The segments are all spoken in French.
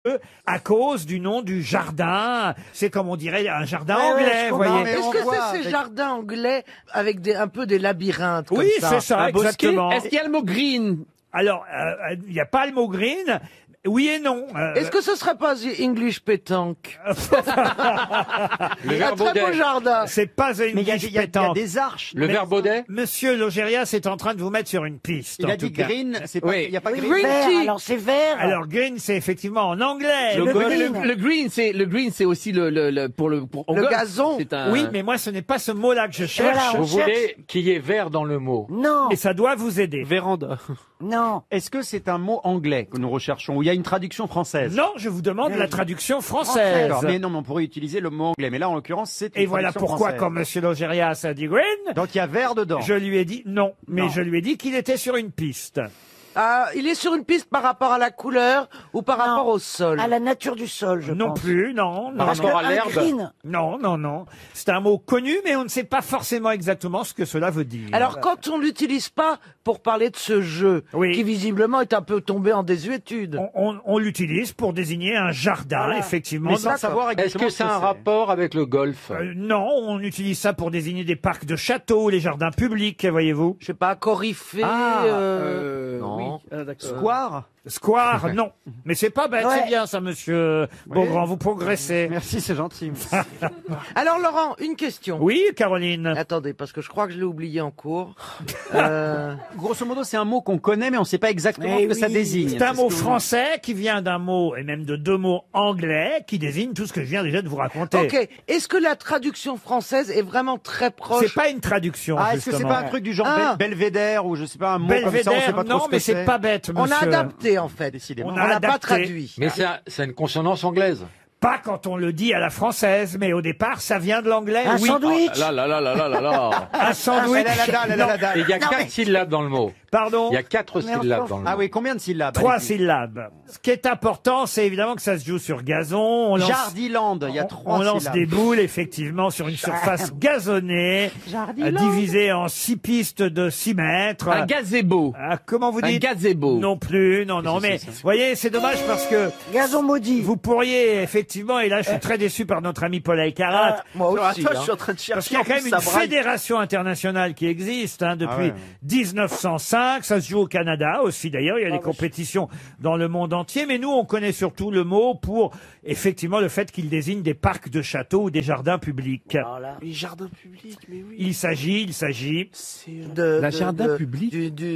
à cause du nom du jardin. C'est comme on dirait un jardin anglais, vous voyez. Est-ce que c'est ces jardins anglais avec un peu des labyrinthes comme Oui, ça? c'est ça, exactement. Est-ce qu'il y a le mot green? Alors, il n'y a pas le mot green. Oui et non. Est-ce que ce serait pas The English Pétanque? Le Un verre très beau Baudet. jardin. C'est pas une Mais il y a pétanque. des arches. Le verre Baudet. Monsieur Logérias est en train de vous mettre sur une piste. Il en a tout dit cas. green, c'est pas, Oui. il y a pas green. Green tea. Alors c'est vert. Alors green, c'est effectivement en anglais. Le, green. le green, c'est aussi pour Le golf. gazon. C'est un... Oui, mais moi, ce n'est pas ce mot-là que je cherche. Voilà, Vous on cherche- voulez qu'il y ait vert dans le mot. Non, Et ça doit vous aider. Véranda. non. Est-ce que c'est un mot anglais que nous recherchons ou il y a une traduction française? Non, je vous demande la traduction française. D'accord, mais non, mais on pourrait utiliser le mot anglais. Mais là, en l'occurrence, c'est une Et voilà traduction pourquoi, française. quand Monsieur Logérias a dit green, Donc il y a vert dedans. je lui ai dit non. Mais Non. je lui ai dit qu'il était sur une piste. Ah, il est sur une piste par rapport à la couleur ou par rapport au sol? À la nature du sol, je Non pense. plus, non, non. Par rapport à Un l'herbe. green. Non, non, non. C'est un mot connu, mais on ne sait pas forcément exactement ce que cela veut dire. Alors, quand on l'utilise pas pour parler de ce jeu, Oui. qui visiblement est un peu tombé en désuétude. On l'utilise pour désigner un jardin, Voilà. effectivement. Mais sans savoir Est-ce exactement que c'est un rapport avec le golf? Non, on utilise ça pour désigner des parcs de châteaux, les jardins publics, voyez-vous. Je sais pas, Coryphée. Ah, Non. Square. Square, non. Mais c'est pas bête, Ouais. c'est bien ça, monsieur Beaugrand, vous progressez. Merci, c'est gentil. Alors, Laurent, une question. Oui, Caroline. Attendez, parce que je crois que je l'ai oublié en cours. Grosso modo, c'est un mot qu'on connaît, mais on ne sait pas exactement ce que ça désigne. C'est un ce mot que vous- français qui vient d'un mot, et même de deux mots anglais, qui désigne tout ce que je viens déjà de vous raconter. Ok. Est-ce que la traduction française est vraiment très proche? C'est pas une traduction, Ah, est-ce que c'est justement. pas un truc du genre Ah. Belvédère ou je sais pas un mot comme ça, on sait Belvédère, pas trop non, ce que mais c'est pas bête, On monsieur. a adapté, en fait. Décidément. On On a l'a pas adapté. traduit. Mais c'est une consonance anglaise. Pas quand on le dit à la française, mais au départ, ça vient de l'anglais. Un oui. sandwich. Là, là, là, là, là, là, là. Un sandwich. Non. Et il y a Non, 4 mais- syllabes dans le mot. Pardon. Il y a 4 syllabes dans le mot. Ah oui, combien de syllabes? 3 Allez-y. syllabes. Ce qui est important, c'est évidemment que ça se joue sur gazon. On lance, Jardiland, il y a 3 on lance syllabes. des boules, effectivement, sur une surface gazonnée, divisée en 6 pistes de 6 mètres. Un gazebo. Ah, comment vous Un dites? gazebo. Non plus, non, non, mais vous voyez, c'est dommage parce que Gazon maudit. vous pourriez, effectivement, et là je suis très déçu par notre ami Paul Alcarat, Moi aussi. Attends, hein. je suis en train de chercher. parce qu'il y a quand même une fédération internationale qui existe depuis ouais. 1905. Ça se joue au Canada aussi, d'ailleurs. Il y a des compétitions dans le monde entier. Mais nous, on connaît surtout le mot pour, effectivement, le fait qu'il désigne des parcs de châteaux ou des jardins publics. Voilà. Les jardins publics, mais oui. Il s'agit, La jardin public.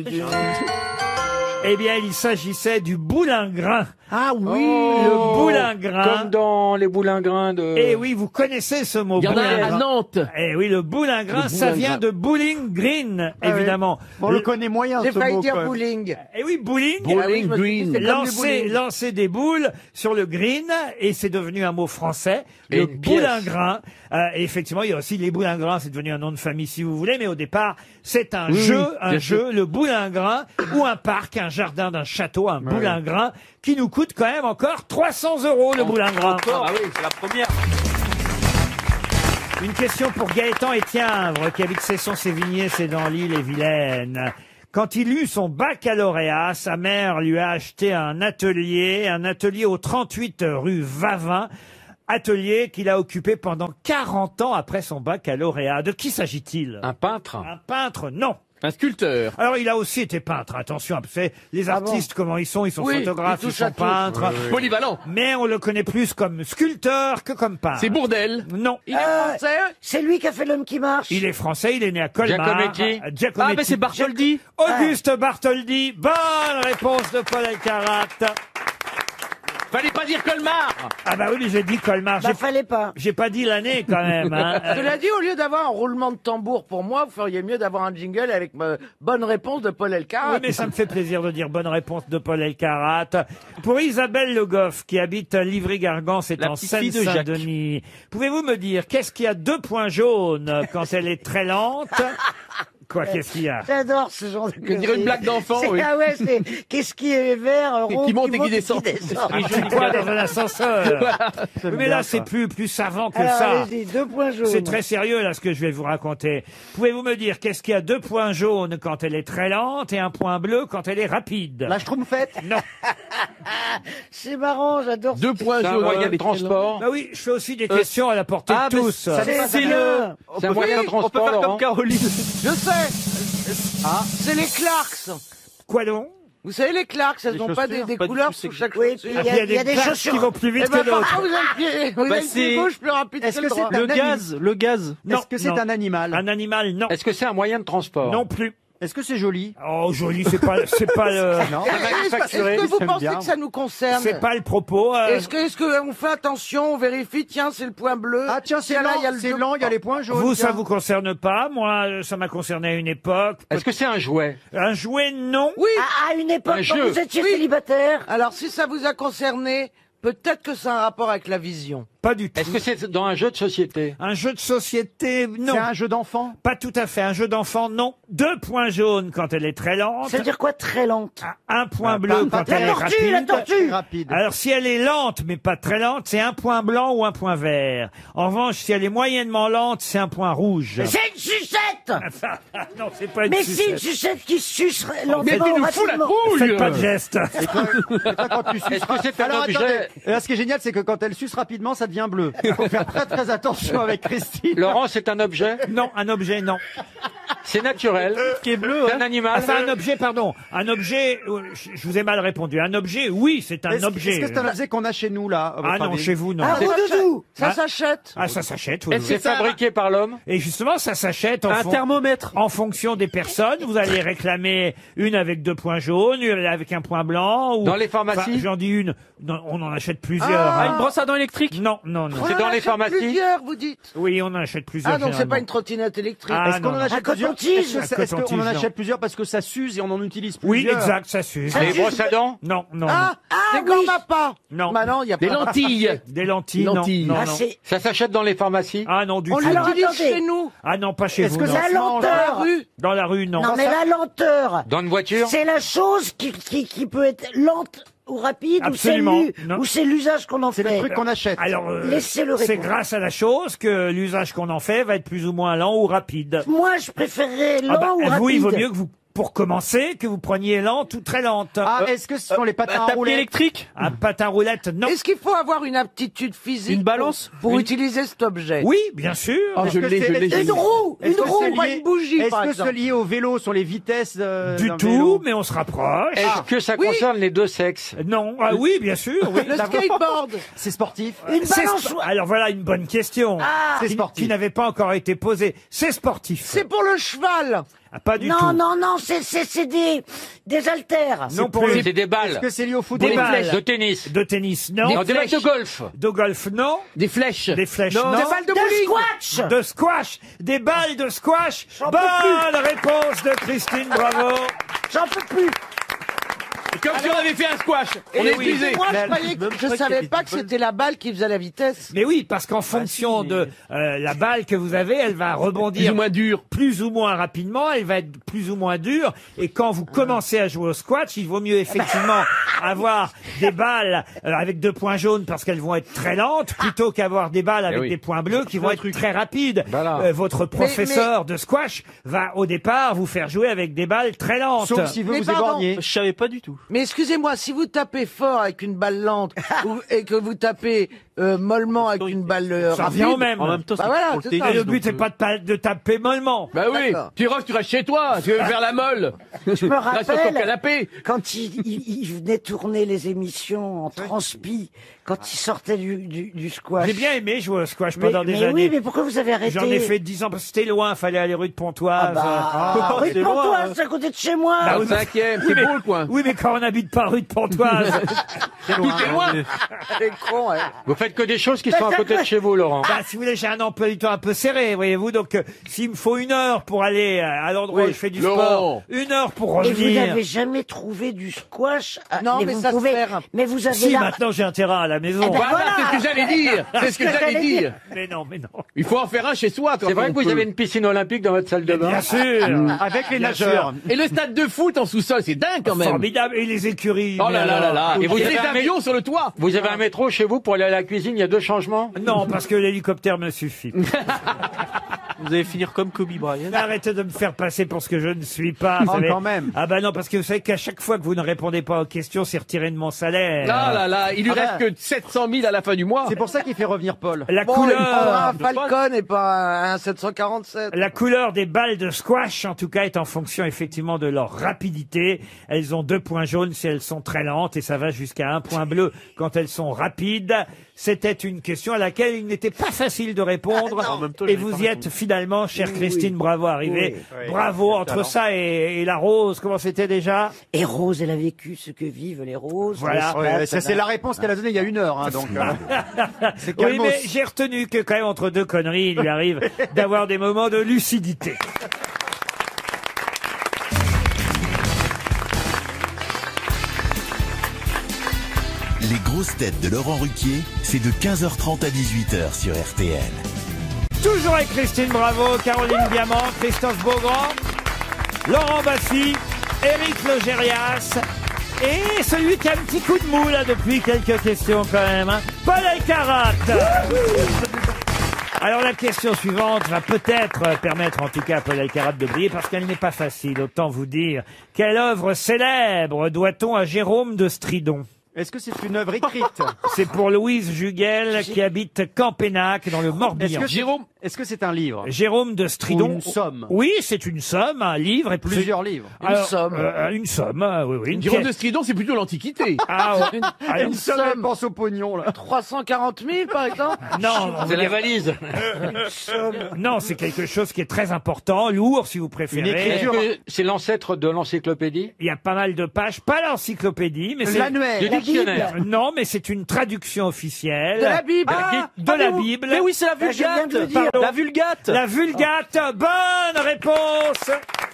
eh bien, il s'agissait du boulingrin. Ah oui. Le boulingrin. Comme dans les boulingrins de... Eh oui, vous connaissez ce mot Il y en a un à boulingrin. Nantes. Eh oui, le boulingrin, Le ça boulingrin. vient de bowling green, évidemment. On le connaît moyen, J'ai ce failli mot. dire quand même. bowling. Eh oui, bowling. Ah oui, Bowling je me suis dit, green. c'est comme du bowling. Lancer des boules sur le green, et c'est devenu un mot français, Et le une pièce. boulingrin. Et effectivement, il y a aussi les boulingrins, c'est devenu un nom de famille si vous voulez, mais au départ, c'est un Oui, jeu, oui, bien sûr. le boulingrin, ou un parc, un jardin d'un château, un boulingrin, qui nous coûte quand même encore 300 € le boulingrin. Ah oui, c'est la première. Une question pour Gaëtan Etienvre, qui habite Cesson-Sévigné, c'est dans l'Île-et-Vilaine. Quand il eut son baccalauréat, sa mère lui a acheté un atelier au 38 rue Vavin, atelier qu'il a occupé pendant 40 ans après son baccalauréat. De qui s'agit-il? Un peintre. Un peintre? Non. Un sculpteur. Alors, il a aussi été peintre, attention, vous savez, les artistes, comment ils sont Oui, photographes, ils ils touchent à sont tout. peintres, Polyvalent. mais on le connaît plus comme sculpteur que comme peintre. C'est Bourdel. Non. Il est français? C'est lui qui a fait l'homme qui marche. Il est français, il est né à Colmar. Giacometti. Giacometti. Ah, mais c'est Bartholdi. Auguste Bartholdi. Bonne réponse de Paul Alcarat. Fallait pas dire Colmar. Ah bah oui, mais j'ai dit Colmar. Bah, fallait pas. J'ai pas dit l'année quand même. Hein. Cela dit, au lieu d'avoir un roulement de tambour pour moi, vous feriez mieux d'avoir un jingle avec bonne réponse de Paul Elkarat. Oui, mais ça me fait plaisir de dire bonne réponse de Paul Elkarat. Pour Isabelle Le Goff, qui habite Livry-Gargan, c'est La en petite fille de Seine-Saint-Denis. Pouvez-vous me dire, qu'est-ce qui a 2 points jaunes quand elle est très lente Quoi, qu'est-ce qu'il y a? J'adore ce genre de Je dirais une blague d'enfant, oui. Ah ouais, c'est qu'est-ce qui est vert, rond, Qui monte et qui descend. Quoi, dans un ascenseur? Oui, mais là, c'est plus savant que Alors, ça. allez-y, 2 points jaunes. C'est très sérieux, là, ce que je vais vous raconter. Pouvez-vous me dire qu'est-ce qu'il y a 2 points jaunes quand elle est très lente et 1 point bleu quand elle est rapide? La Schtroumpfette. Non. C'est marrant, j'adore. 2 points C'est un jaunes. moyen de transport. Bah oui, je fais aussi des questions à la portée de tous. C'est le... C'est un moyen de On peut transport, faire Laurent. comme Caroline. Je sais. C'est les Clarks. Quoi donc? Vous savez, les Clarks, elles Les n'ont pas des chaussures, pas du couleurs tout, sur c'est- chaque Oui, chaussure. puis Ah, puis il y a des plaques chaussures qui vont plus vite Eh ben, que d'autres. parfois, vous avez le pied, vous avez le pied c'est- gauche plus rapide Est-ce que que le droit. c'est Le gaz, le gaz. Non, Est-ce que c'est non. un animal? Un animal, non. Est-ce que c'est un moyen de transport? Non plus. Est-ce que c'est joli? Oh, joli, c'est pas le, Non. Est-ce que vous j'aime pensez bien. que ça nous concerne? c'est pas le propos. Est-ce que on fait attention, on vérifie, tiens, c'est le point bleu. Ah tiens, c'est Tiens, là, lent, il y a le c'est deux- lent, il y a les points jaunes. vous, ça tiens. vous concerne pas. Moi, ça m'a concerné à une époque. Est-ce que c'est un jouet? Un jouet, non. Oui. À une époque, Un quand jeu. vous étiez Oui. célibataire. Alors, si ça vous a concerné, peut-être que c'est un rapport avec la vision. Pas du tout. Est-ce que c'est dans un jeu de société? Un jeu de société, non. C'est un jeu d'enfant. Pas tout à fait. Un jeu d'enfant, non. 2 points jaunes quand elle est très lente. Ça veut dire quoi, très lente? 1 point bleu pas- quand elle est La tortue, la rapide. tortue. Rapide. Alors, si elle est lente, mais pas très lente, c'est 1 point blanc ou 1 point vert. En revanche, si elle est moyennement lente, c'est 1 point rouge. C'est une sucette! Non, c'est pas une Mais si, une sucette. sucette qui suce Mais lentement, tu nous fous la rapidement. trouille! Faites pas de geste. Et quand tu suces Est-ce que c'est un Alors, objet? attendez. Là, ce qui est génial, c'est que quand elle suce rapidement, ça devient bleu. Il faut faire très attention avec Christine. Laurent, c'est un objet? Non, un objet, non. C'est naturel. Qui est bleu, C'est hein. un animal. Enfin, un objet, pardon. Un objet, je vous ai mal répondu. Un objet, oui, c'est un Est-ce objet. est-ce que c'est un objet qu'on a chez nous, là? à votre Ah non, avis chez vous, non. Un roux-doudou. Ça Ah. s'achète. Ah, ça s'achète, oui. Est-ce oui. que c'est fabriqué par l'homme? Et justement, ça s'achète Un thermomètre. en fonction des personnes. Vous allez réclamer une avec 2 points jaunes, une avec 1 point blanc. Ou... Dans les pharmacies? Enfin, j'en dis une. Non, on en achète plusieurs. Ah, hein. Une brosse à dents électrique. Non, non, non. On C'est en dans les achète pharmacies? Plusieurs, vous dites. Oui, on en achète plusieurs. Ah, donc c'est pas généralement. une trottinette électrique. Ah, Est-ce qu'on non, en non. achète Un plusieurs? coton-tige. Est-ce qu'on en coton-tige, achète plusieurs parce que ça s'use et on en utilise Oui, plusieurs? exact, ça s'use. Les brosses à dents? Non, non, Ah, des gants Mappa. Non. Bah non, il y a Des pas. lentilles. non. Des lentilles, Lentilles. non. Ah, non. c'est Ça s'achète dans les pharmacies? Ah non, du On tout. Alors, l'utilise attendez. chez nous. Ah non, pas chez Est-ce vous. que non. ça la mange Dans la lenteur. rue. Dans la rue, non. Non, mais la lenteur. Dans une voiture? C'est la chose qui peut être lente ou rapide, Absolument. Non. ou c'est l'usage qu'on en fait. C'est le truc qu'on achète. Alors, Laissez-le c'est répondre. grâce à la chose que l'usage qu'on en fait va être plus ou moins lent ou rapide. Moi, je préférerais lent Ah bah, ou rapide. vous, il vaut mieux que vous, pour commencer, que vous preniez lente ou très lente. Ah, est-ce que ce sont les patins à Tapis roulettes? électrique. Un patin roulette, non. Est-ce qu'il faut avoir une aptitude physique Une balance pour Une- utiliser cet objet? Oui, bien sûr. Oh, je Est-ce que l'ai, c'est- je l'ai. est-ce Une que- roue, est-ce une que roue, c'est pas lié- une bougie, Est-ce par que exemple. c'est lié au vélo, sur les vitesses Du d'un tout, vélo? mais on se rapproche. Est-ce que ça Oui. concerne les deux sexes? Non, ah oui, bien sûr, oui. Le skateboard. C'est sportif. Une C'est balance. Alors voilà une bonne question. C'est qui sportif. n'avait pas encore été posée. C'est sportif. C'est pour le cheval. Ah, pas du Non, tout. non, non, c'est des haltères. Non pour plus. C'est des Est-ce balles. que c'est lié au Des football? balles. De tennis. De tennis, non. Non, des balles de golf. De golf, non. Des flèches. Des flèches, Non. non. Des balles de De bowling. squash. De squash. Des balles de squash. J'en peux Bonne réponse de Christine, bravo. J'en peux plus. Comme si on avait fait un squash. On est épuisé. Moi, je savais pas que c'était la balle qui faisait la vitesse. Mais oui, parce qu'en fonction de la balle que vous avez, elle va Plus rebondir ou moins dur. plus ou moins rapidement, elle va être plus ou moins dure. Et quand vous commencez à jouer au squash, il vaut mieux effectivement avoir des balles avec 2 points jaunes parce qu'elles vont être très lentes, plutôt qu'avoir des balles avec oui. des points bleus qui vont être très rapides. Voilà. Votre professeur de squash va au départ vous faire jouer avec des balles très lentes. Sauf s'il veut Mais vous pardon. éborgner. Je savais pas du tout. Mais excusez-moi, si vous tapez fort avec une balle lente et que vous tapez mollement avec une balle Ça rapide, revient au même. En même temps, Bah c'est voilà, pour le c'est tennis. ça. Et le but donc, n'est pas de taper mollement. Bah oui. D'accord. Tu rentres, tu restes chez toi. Tu veux faire la molle. Je me Reste sur ton rappelle canapé. quand il venait tourner les émissions en transpi, quand il sortait du squash. J'ai bien aimé jouer au squash Mais, pendant des mais années. oui, mais pourquoi vous avez arrêté? J'en ai fait 10 ans parce que c'était loin, fallait aller rue de Pontoise. Bah, rue de c'est loin, Pontoise, hein. c'est à côté de chez moi. Bah Dans oui, le 5e, Oui, c'est mais- beau le coin. Oui, mais quand on n'habite pas rue de Pontoise. Tout est loin. C'est con, hein. Vous faites que des choses qui sont à côté de chez vous, Laurent. Bah, si vous voulez, j'ai un emploi du temps un peu serré, voyez-vous. Donc, s'il me faut 1 heure pour aller à l'endroit Oui, où je fais du Laurent. sport, 1 heure pour Et vous revenir. n'avez jamais trouvé du squash? Non, mais vous ça se pouvez, perd. mais vous avez Si, la... maintenant j'ai un terrain à la la maison. Eh ben, Voilà, c'est ce que j'allais dire. C'est ce que j'allais dire. Mais non, mais non. Il faut en faire un chez soi. Quand C'est vrai on que vous peut. avez une piscine olympique dans votre salle de bain. Bien sûr. Avec les Bien nageurs. Et le stade de foot en sous-sol, c'est dingue quand même. Formidable. Et les écuries. Oh mais là là là alors. là. Et Et vous des avez un avions sur le toit. Vous avez un métro chez vous pour aller à la cuisine, il y a 2 changements. Non, parce que l'hélicoptère me suffit. Vous allez finir comme Kobe Bryant. Arrêtez de me faire passer pour ce que je ne suis pas. vous Oh, savez. quand même. Ah bah non, parce que vous savez qu'à chaque fois que vous ne répondez pas aux questions, c'est retiré de mon salaire. Ah là là, il lui Ah reste bah. que 700 000 à la fin du mois. C'est pour ça qu'il fait revenir Paul. La Bon, il prendra couleur. un Falcon et pas un 747. La couleur des balles de squash, en tout cas, est en fonction effectivement de leur rapidité. Elles ont 2 points jaunes si elles sont très lentes et ça va jusqu'à 1 point bleu quand elles sont rapides. C'était une question à laquelle il n'était pas facile de répondre. En même temps, Et j'avais vous pas y êtes répondu. finalement, chère Christine, bravo arrivé. Oui. Bravo entre ça et la rose. Comment c'était déjà? Et Rose, elle a vécu ce que vivent les roses. Voilà. Ouais, ça, c'est la réponse qu'elle a donnée il y a 1 heure. Hein, donc, c'est Oui, calmos. mais j'ai retenu que quand même entre 2 conneries, il lui arrive d'avoir des moments de lucidité. Les grosses têtes de Laurent Ruquier, c'est de 15h30 à 18h sur RTL. Toujours avec Christine Bravo, Caroline Diamant, Christophe Beaugrand, Laurent Baffy, Éric Logérias et celui qui a un petit coup de mou là depuis quelques questions quand même, hein, Paul Elkarat. Alors la question suivante va peut-être permettre en tout cas à Paul Elkarat de briller parce qu'elle n'est pas facile, autant vous dire. Quelle œuvre célèbre doit-on à Jérôme de Stridon? Est-ce que c'est une œuvre écrite? C'est pour Louise Juguel qui habite Campénac dans le Morbihan. Est-ce que c'est un livre? Jérôme de Stridon. Ou une somme? Oui, c'est une somme, un livre et Plusieurs livres. Alors, somme. Une somme, oui, oui. Jérôme de Stridon, c'est plutôt l'Antiquité. Ah, ouais. Alors, Une somme, elle pense au pognon, là. 340 000 par exemple. non, C'est la valise. non, c'est quelque chose qui est très important, lourd si vous préférez. Une écriture. Est-ce que c'est l'ancêtre de l'encyclopédie? Il y a pas mal de pages, pas l'encyclopédie, mais c'est L'annuaire. Du dictionnaire. non, mais c'est une traduction officielle De la Bible. de la Bible. Mais oui, c'est la je viens de le Vulgate. dire. La Vulgate. La Vulgate. Bonne réponse.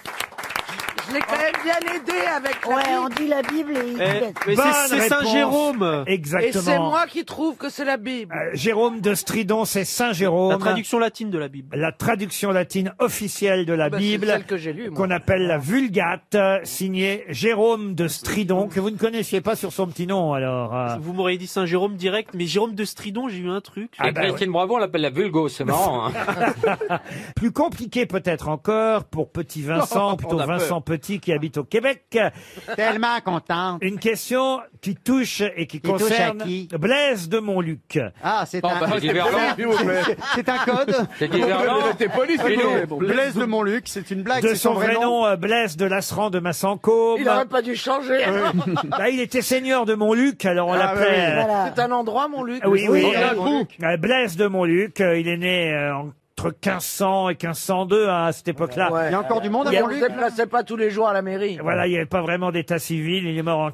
Je l'ai quand même bien aidé avec la Ouais, Bible. on dit la Bible et... Mais Bonne c'est Saint réponse. Jérôme. Exactement. Et c'est moi qui trouve que c'est la Bible. Jérôme de Stridon, c'est Saint Jérôme. La traduction latine de la Bible. La traduction latine officielle de la Bah, c'est Bible, celle que j'ai lue, moi. qu'on appelle la Vulgate, signée Jérôme de Stridon, que vous ne connaissiez pas sur son petit nom, alors. Vous m'auriez dit Saint Jérôme direct, mais Jérôme de Stridon, j'ai eu un truc. Ah Et bah Christine Bravo, on l'appelle la Vulgo, c'est marrant. Hein. Plus compliqué peut-être encore pour Petit Vincent, plutôt on a peur. Vincent Petit qui habite au Québec. Tellement content. Une question qui touche et qui touche concerne à qui Blaise de Montluc. Ah, c'est un... bah, c'est Verlan. S'il vous plaît. C'est un code. C'est dit Verlan. T'es poli, c'est Philo. Blaise de Montluc, c'est une blague. De c'est son vrai nom, Blaise de Lasserand de Massancôme. Il n'aurait pas dû changer. Bah, il était seigneur de Montluc, alors on Ah, l'appelait... oui, oui. Voilà. C'est un endroit, mon Luc. Oui, oui. On a un trou. Blaise de Montluc, il est né entre 1500 et 1502 hein, à cette époque-là. Ouais. Il y a encore du monde Il y à a- On ne Montluc. se déplaçait pas tous les jours à la mairie. Voilà, il n'y avait pas vraiment d'état civil. Il est mort en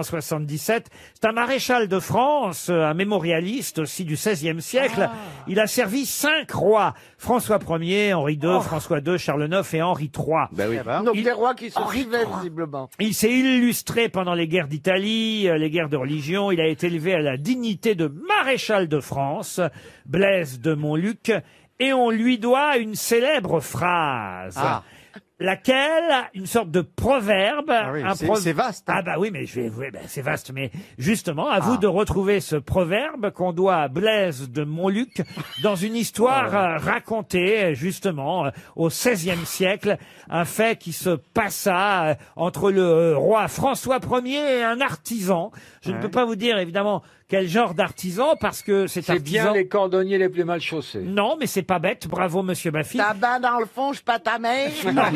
1577. C'est un maréchal de France, un mémorialiste aussi du XVIe siècle. Il a servi 5 rois. François Ier, Henri II, François II, Charles IX et Henri III. Bah oui. Donc Il- des rois qui se suivaient visiblement. Il s'est illustré pendant les guerres d'Italie, les guerres de religion. Il a été élevé à la dignité de maréchal de France, Blaise de Montluc, et on lui doit une célèbre phrase. Ah. Laquelle, une sorte de proverbe. Ah oui, un c'est vaste, hein. Ah bah oui, mais c'est vaste, mais justement, à vous de retrouver ce proverbe qu'on doit à Blaise de Montluc dans une histoire racontée justement au XVIe siècle, un fait qui se passa entre le roi François Ier et un artisan. Je ne peux pas vous dire évidemment quel genre d'artisan parce que cet C'est bien artisan... les cordonniers les plus mal chaussés. Non, mais c'est pas bête. Bravo, monsieur Baffy. Ta bain dans le fond, je pas ta mère.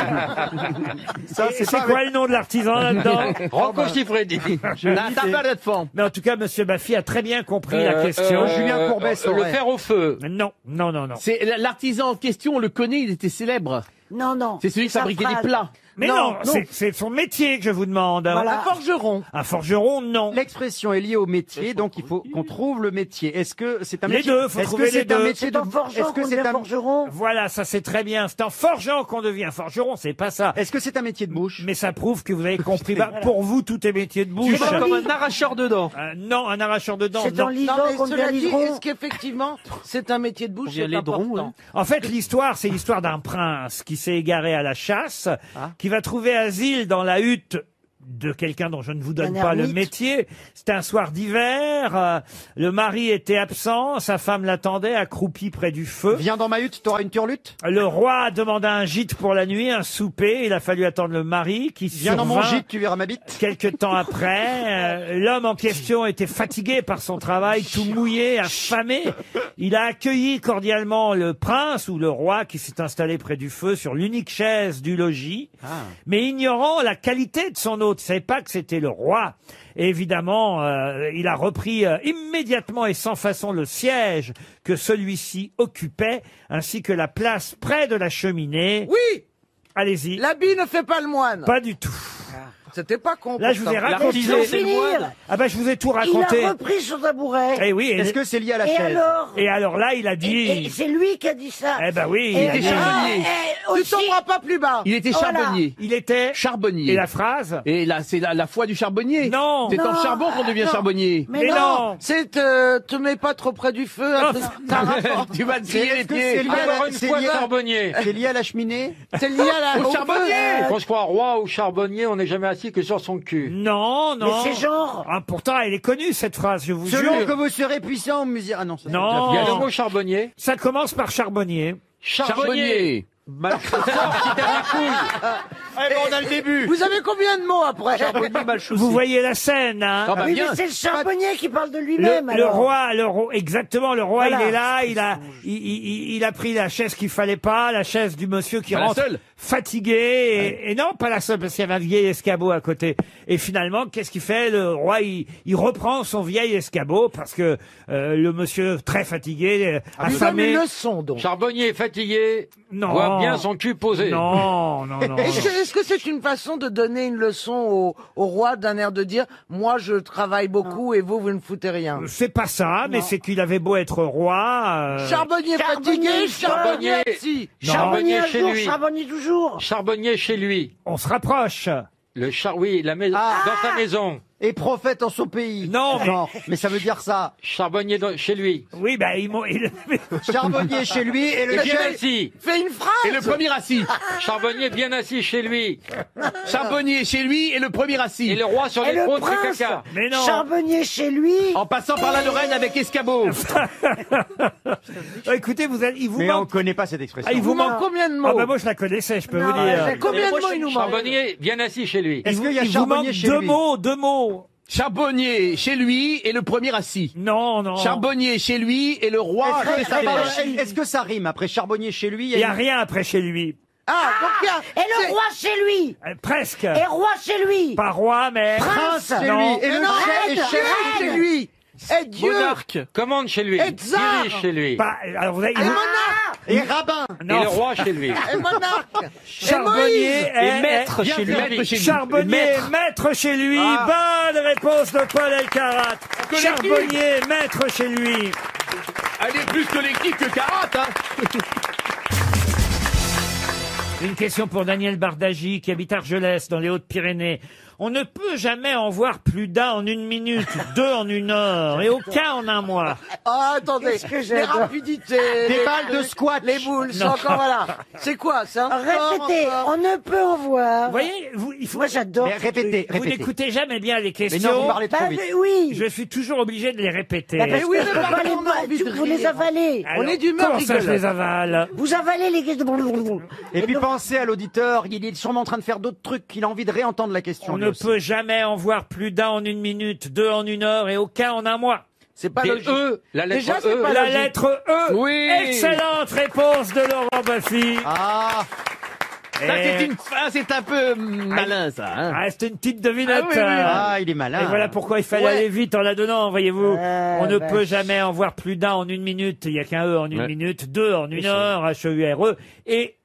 Ça, Et c'est quoi le nom de l'artisan là-dedans? Rocco Siffredi. T'as pas d'être fond. Mais en tout cas, monsieur Baffy a très bien compris la question. Julien Courbet Le saurait. fer au feu. Non, non, non, non. C'est l'artisan en question, on le connaît, il était célèbre. Non, non. C'est celui qui Sa fabriquait des phrase. plats. Mais Non, non, non. c'est son métier que je vous demande. Un forgeron. Un forgeron, non. L'expression est liée au métier, donc il faut qu'on trouve le métier. Est-ce que c'est un Les métier deux, faut Est-ce trouver que c'est les un deux. métier C'est en forgeant qu'on devient forgeron. Voilà, ça c'est très bien. C'est en forgeant qu'on devient forgeron, c'est pas ça. Est-ce que c'est un métier de bouche? Mais ça prouve que vous avez compris. Bah, pour vous, tout est métier de Tu bouche. vois comme un arracheur de dents. Non, un arracheur de dents, C'est non. en lisant Non, mais qu'on devient cela dit, liseron. est-ce qu'effectivement, c'est un métier de bouche? On vient C'est laidron, important. En fait, l'histoire, c'est l'histoire d'un prince qui s'est égaré à la chasse, qui va trouver asile dans la hutte de quelqu'un dont je ne vous donne Un pas le ermite. métier. C'était un soir d'hiver, le mari était absent, sa femme l'attendait accroupie près du feu. Viens dans ma hutte, t'auras une turlute? Le roi demanda un gîte pour la nuit, un souper. Il a fallu attendre le mari qui Viens dans mon survint gîte, tu verras ma bite. quelque temps après. L'homme en question était fatigué par son travail, tout mouillé, affamé. Il a accueilli cordialement le prince ou le roi qui s'est installé près du feu sur l'unique chaise du logis, mais ignorant la qualité de son hôte. Il savait pas que c'était le roi. Et évidemment, il a repris immédiatement et sans façon le siège que celui-ci occupait, ainsi que la place près de la cheminée. Oui, Allez-y. l'habit ne fait pas le moine. Pas du tout. C'était pas con. Là, je vous ai pourtant. raconté. Laisse-le finir. Ah ben, je vous ai tout Il raconté. a repris son tabouret. Eh oui. Est-ce que c'est lié à la Et chaise? alors Et alors là, il a Et dit. c'est lui qui a dit ça. Eh ben oui. Et il a dit- Tu aussi, tomberas pas plus bas. Il était Voilà. charbonnier. Il était. Charbonnier. Et la phrase. Et là, c'est la foi du charbonnier. Non. C'est en Non. charbon qu'on devient Non. charbonnier. mais Mais non. non. C'est te mets pas trop près du feu. un truc- t'as un rapport. Tu vas te griller les Est-ce que c'est pieds. lié à Encore la- une c'est fois, lié à- charbonnier. c'est lié à la cheminée? C'est lié à la Au au charbonnier. feu. Qu'on se croit roi ou charbonnier, on n'est jamais assis que sur son cul. Non, non. Mais c'est genre. Ah, pourtant, elle est connue, cette phrase, je vous Selon jure. que vous serez puissant, musique. Ah non, ça, c'est Non. Il y a le Oh. mot charbonnier. Ça commence par charbonnier. Charbonnier. Eh ben, on a le début. Vous avez combien de mots après? Charbonnier mal chaussé. Vous voyez la scène, hein? Ah bah Oui, bien. mais c'est le charbonnier qui parle de Le, lui-même. le alors. roi, exactement, le roi, Voilà. il est là, il a pris la chaise qu'il fallait pas, la chaise du monsieur qui Pas la rentre seule. fatigué, et non, pas la seule, parce qu'il y avait un vieil escabeau à côté. Et finalement, qu'est-ce qu'il fait? Le roi, il reprend son vieil escabeau, parce que le monsieur, très fatigué, Vous donne affamé... une leçon donc. Charbonnier fatigué, Non. voit bien son cul posé. Non, non, non. Est-ce que c'est une façon de donner une leçon au roi d'un air de dire moi je travaille beaucoup et vous ne foutez rien? C'est pas ça, mais c'est qu'il avait beau être roi... Charbonnier fatigué, Charbonnier, charbonnier assis. Charbonnier un chez jour, lui. charbonnier toujours. Charbonnier chez lui. On se rapproche. Oui, la maison, Ah. dans sa maison. Et prophète en son pays. Non, mais- Non, mais ça veut dire ça. Charbonnier chez lui. Oui, ben, Charbonnier chez lui et le Et bien chef. assis. Fais une phrase. Et le premier assis. Charbonnier bien assis chez lui. Charbonnier chez lui et le premier assis. Et le roi sur Et les le trônes fait prince. caca. Mais non. Charbonnier chez lui. En passant par la Lorraine avec escabeau. Écoutez, il vous Mais on manque... connaît pas cette expression. Ah, il vous Manque manque... combien de mots? Ah, ben, moi, je la connaissais, je peux Non, vous dire. j'ai- Combien de mots il nous manque? Charbonnier bien assis chez lui. Est-ce qu'il y a Il vous charbonnier manque chez deux lui? mots, deux mots. Charbonnier chez lui et le premier assis. Non, non. Charbonnier chez lui et le roi Est-ce chez que, sa femme. est-ce que ça rime après charbonnier chez lui? Il n'y a rien après chez lui. Ah, donc il y a- Et le c'est- roi chez lui. Presque. Et roi chez lui. Pas roi, mais... Prince. chez Non. lui. Et Mais le non, chef, et Dieu chef. chez lui. Et Dieu. Monarque. Commande chez lui. Et tsar. Dirige chez lui. Pas... Alors, vous avez... Et monarque. Et rabbin. Et Non. le roi chez lui. Et monarque. Charbonnier Et maître Bien chez lui. servi. Maître chez lui. Charbonnier, maître chez lui. Bonne réponse de Paul Elkarat. Charbonnier, maître chez lui. Elle est plus collective que Carat, hein. Une question pour Daniel Bardagi, qui habite Argelès, dans les Hautes-Pyrénées. On ne peut jamais en voir plus d'un en une minute, deux en une heure, et aucun en un mois. Ah, attendez. Qu'est-ce que Les j'adore. rapidités. Des les- balles de squat. Les boules, c'est Non. encore voilà. C'est quoi? C'est un sport Répétez. encore On ne peut en voir. Vous voyez, il faut... Moi, j'adore. Mais ce répétez, truc. Vous répétez. n'écoutez jamais bien les Mais questions. non, vous parlez trop Bah, vite. mais oui. Je suis toujours obligé de les répéter. Bah, parce oui, que mais je peux par pas contre, on a envie de vous les rire. avalez. Alors, on est d'humeur comment ça, je rigolote. les avale? Vous avalez les questions. Et puis pensez à l'auditeur, il est sûrement en train de faire d'autres trucs, qu'il a envie de réentendre la question. On lui ne aussi. peut jamais en voir plus d'un en une minute, deux en une heure, et aucun en un mois. C'est pas Des logique. E, la lettre Déjà, c'est E. pas La logique. lettre E. Oui. Excellente réponse de Laurent Baffy. Ah, Ça, c'est un peu malin, ça. Hein. Ah, c'était une petite devinette. Ah oui, oui, oui. ah, il est malin. Et voilà pourquoi il fallait Ouais. aller vite en la donnant, voyez-vous. On ne bah, peut jamais en voir plus d'un en une minute. Il n'y a qu'un E en une Ouais. minute, deux en une heure, H-E-U-R-E. Et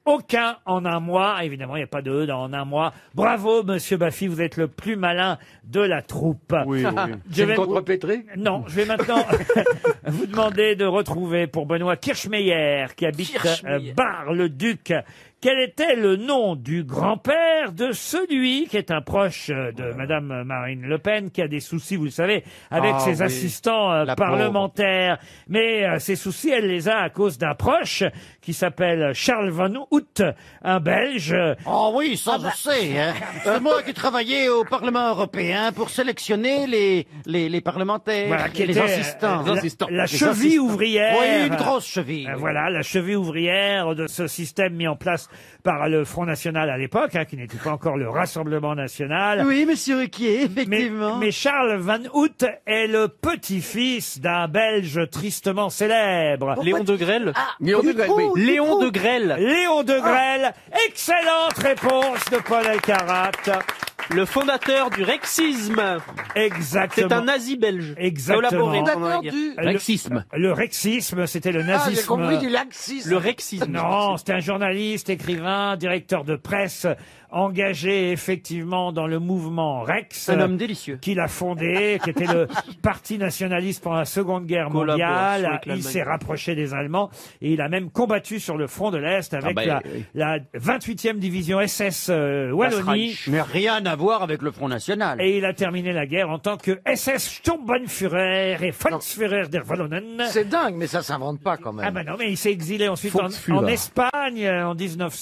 aucun en un mois. Évidemment, il n'y a pas de E dans en un mois. Bravo, monsieur Baffy, vous êtes le plus malin de la troupe. Oui, oui. Je vais- Contrepétré. Non, je vais maintenant vous demander de retrouver pour Benoît Kirchmeyer, qui habite Kirchmeyer. Bar-le-Duc. Quel était le nom du grand-père de celui qui est un proche de Madame Marine Le Pen, qui a des soucis, vous le savez, avec Ah ses oui, assistants la parlementaires. Mais ces soucis, elle les a à cause d'un proche qui s'appelle Charles Van Hout, un Belge. Oh oui, ça je sais. Hein. C'est moi qui travaillais au Parlement européen pour sélectionner les parlementaires, Voilà, qui les était, assistants. la cheville ouvrière. Oui, une grosse cheville. Voilà, la cheville ouvrière de ce système mis en place par le Front National à l'époque, qui n'était pas encore le Rassemblement National. Oui, monsieur Ruquier, Mais, effectivement. mais Charles Van Hout est le petit-fils d'un Belge tristement célèbre. Léon de Grelle. Léon de Grelle, oui. Léon de Grelle. Léon de Grelle. Excellente réponse de Paul Elkarat. Le fondateur du rexisme. Exactement. C'est un nazi belge. Exactement. Collaboré pendant la Fondateur guerre. du... Rexisme. Le rexisme, c'était le Ah, j'ai nazisme. compris du laxisme. Le rexisme. Non, c'était un journaliste, écrivain, directeur de presse, engagé effectivement dans le mouvement Rex. Un homme délicieux. Qu'il a fondé, qui était le parti nationaliste pendant la Seconde Guerre Collaboration mondiale. avec Il l'Allemagne. s'est rapproché des Allemands et il a même combattu sur le front de l'Est avec oui. la 28e division SS Wallonie. Mais rien à voir avec le Front National. Et il a terminé la guerre en tant que SS Sturmbannführer et Volksführer der Wallonen. C'est dingue, mais ça s'invente pas quand même. Ah bah non, mais il s'est exilé ensuite Volksführer. en Espagne en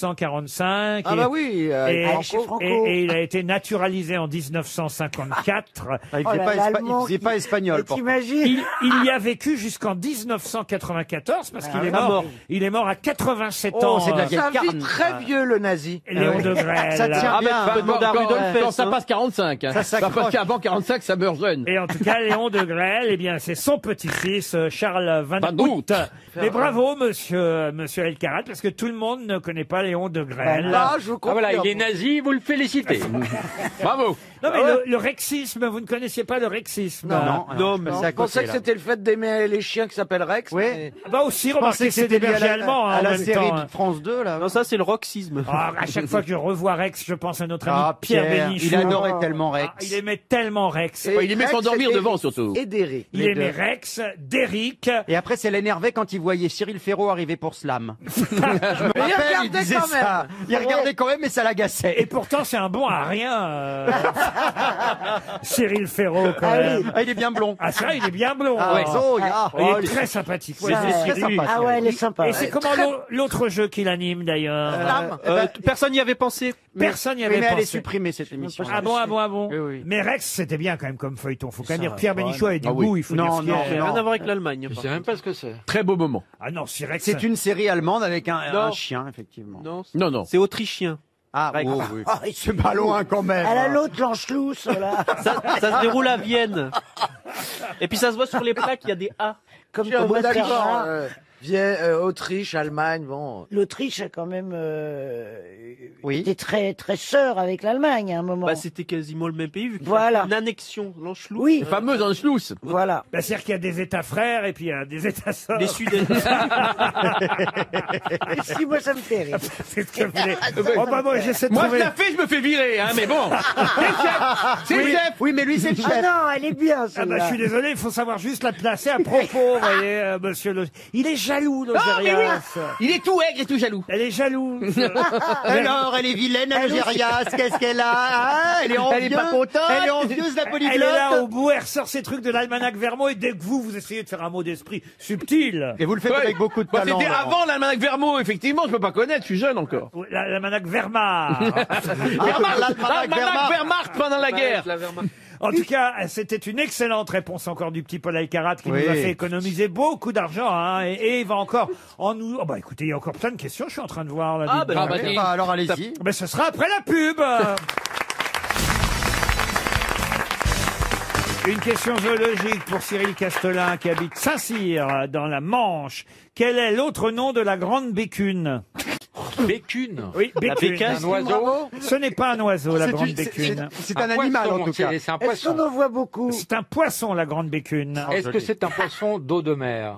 1945. Ah et- bah oui, chez Franco. et il a été naturalisé en 1954. Ah, il Oh faisait là pas, là, il l'allemand faisait qui- pas espagnol. Et pourtant. t'imagines Il y a vécu jusqu'en 1994 parce qu'il est Ah, mort. mort. Il est mort à 87 Oh, ans. c'est de la vieille ça vit carne. très vieux, le nazi. Léon de Grelle. Ça tient Ah, bien. bah, tu peux demander à Rudolf Quand Hess, ça hein. passe 45. Hein. Ça s'accroche. Parce qu'avant 45, ça meurt jeune. Et en tout cas, Léon de Grelle, eh bien, c'est son petit-fils, Charles Van Van Hout. Hout. Mais bravo, monsieur Elkarat, parce que tout le monde ne connaît pas Léon de Grelle. Ah, je vous Ah voilà, confirme. il est nazi, vous le félicitez. Bravo. Non, mais le rexisme, vous ne connaissiez pas le rexisme. Non, mais c'est à Je pensais côté, que là. c'était le fait d'aimer les chiens qui s'appellent Rex. Oui. mais- Bah aussi, Je pensais remarquez, que c'est c'était des lié à bergers la, allemands, hein, à en la même série temps, de hein. France 2, là. Non, ça, c'est le roxisme. Ah, à chaque fois que je revois Rex, je pense à notre ami Ah, Pierre Pierre, Bénichou. il adorait tellement Rex. Ah, il aimait tellement Rex. Et il aimait Rex s'endormir et devant, Derrick. surtout. Et Derrick. Il les aimait deux. Rex, Derrick. Et après, c'est l'énervé quand il voyait Cyril Ferraud arriver pour Slam. Je me Mais il rappelle, il regardait disait quand même. ça. Il regardait quand même, mais ça l'agaçait. Et pourtant, c'est un bon à rien. Cyril Ferraud, quand même. Ah, il est bien blond. Ah, ça, il est bien blond. Ah, Ouais. oh, ah, Il oh, est très sympathique. Ouais, Ça, c'est très Cyril. sympa. Ah ouais, elle est sympa. Et c'est comment l'autre jeu qu'il anime, d'ailleurs Personne n'y avait pensé. Personne n'y Oui, avait mais elle est pensé. supprimée, cette émission. Ah bon, ah bon, ah bon. Oui, oui. Mais Rex, c'était bien quand même comme feuilleton. Faut quand même Ça dire va Pierre pas, Bénichou avait du Ah oui. goût, il faut Non, dire ce qu'il y a. non, Ça n'a rien à voir avec l'Allemagne. Je par sais même pas ce que c'est. Très beau moment. Ah non, si Rex. C'est une série allemande avec un Non. chien, effectivement. contre. Non, non. C'est autrichien. Ah, Rex. oh, oui. C'est pas loin quand même. Elle a l'autre l'anchelousse, là. Ça se déroule à Vienne. Et puis ça se voit sur les plaques, il y a des A. Comme Je suis au bois de d'accord. Carrare. Autriche, Allemagne, bon. L'Autriche a quand même Oui. été très, très sœur avec l'Allemagne à un moment. Bah, c'était quasiment le même pays, vu qu'il y Voilà. a une annexion, l'Anschluss. Oui, Les fameuses Anschluss. voilà. Bah, c'est-à-dire qu'il y a des États frères et puis il y a des États sœurs. Les Sudètes. Et si, moi, ça me fait rire. C'est ce que vous voulez. Oh, bah, moi, j'essaie de Moi, je trouver. la fais, je me fais virer, hein, mais bon. C'est le chef. Oui, mais lui, c'est le Ah chef. non, elle est bien, Ah bah, je celle-là. suis désolé, il faut savoir juste la placer à propos, vous voyez, monsieur le... Il est jaloux, l'Ogérias. Il est tout aigre et tout jaloux. Elle est jalouse. Alors, elle est vilaine, Algérias, qu'est-ce qu'elle a hein? Elle est envieuse. Elle est pas contente. Elle est envieuse, la Elle est là polyglotte. au bout, elle ressort ses trucs de l'almanach Vermont et dès que vous essayez de faire un mot d'esprit subtil, Et vous le faites Ouais. avec beaucoup de Moi, talent. c'était Laurent. avant l'almanach Vermeau, effectivement, je peux pas connaître, je suis jeune encore. l'almanach Wehrmacht. L'almanach Wehrmacht pendant la guerre. En tout cas, c'était une excellente réponse encore du petit Paul Alcarat qui Oui. nous a fait économiser beaucoup d'argent, hein, et il va encore en nous... Oh bah écoutez, il y a encore plein de questions, je suis en train de voir. Là, Ah, dites bah, donc. bah, dis. Bah, alors, allez-y. Ben, ce sera après la pub. Une question zoologique pour Cyril Castelin qui habite Saint-Cyr dans la Manche. Quel est l'autre nom de la grande bécune? Bécune. Oui, La bécune. bécasse. Un oiseau. Ce n'est pas un oiseau, la C'est grande une- c'est- bécune. C'est un animal, en poisson, tout cas. C'est un Est-ce qu'on poisson. en voit beaucoup? C'est un poisson, la grande bécune. Est-ce que c'est un poisson d'eau de mer?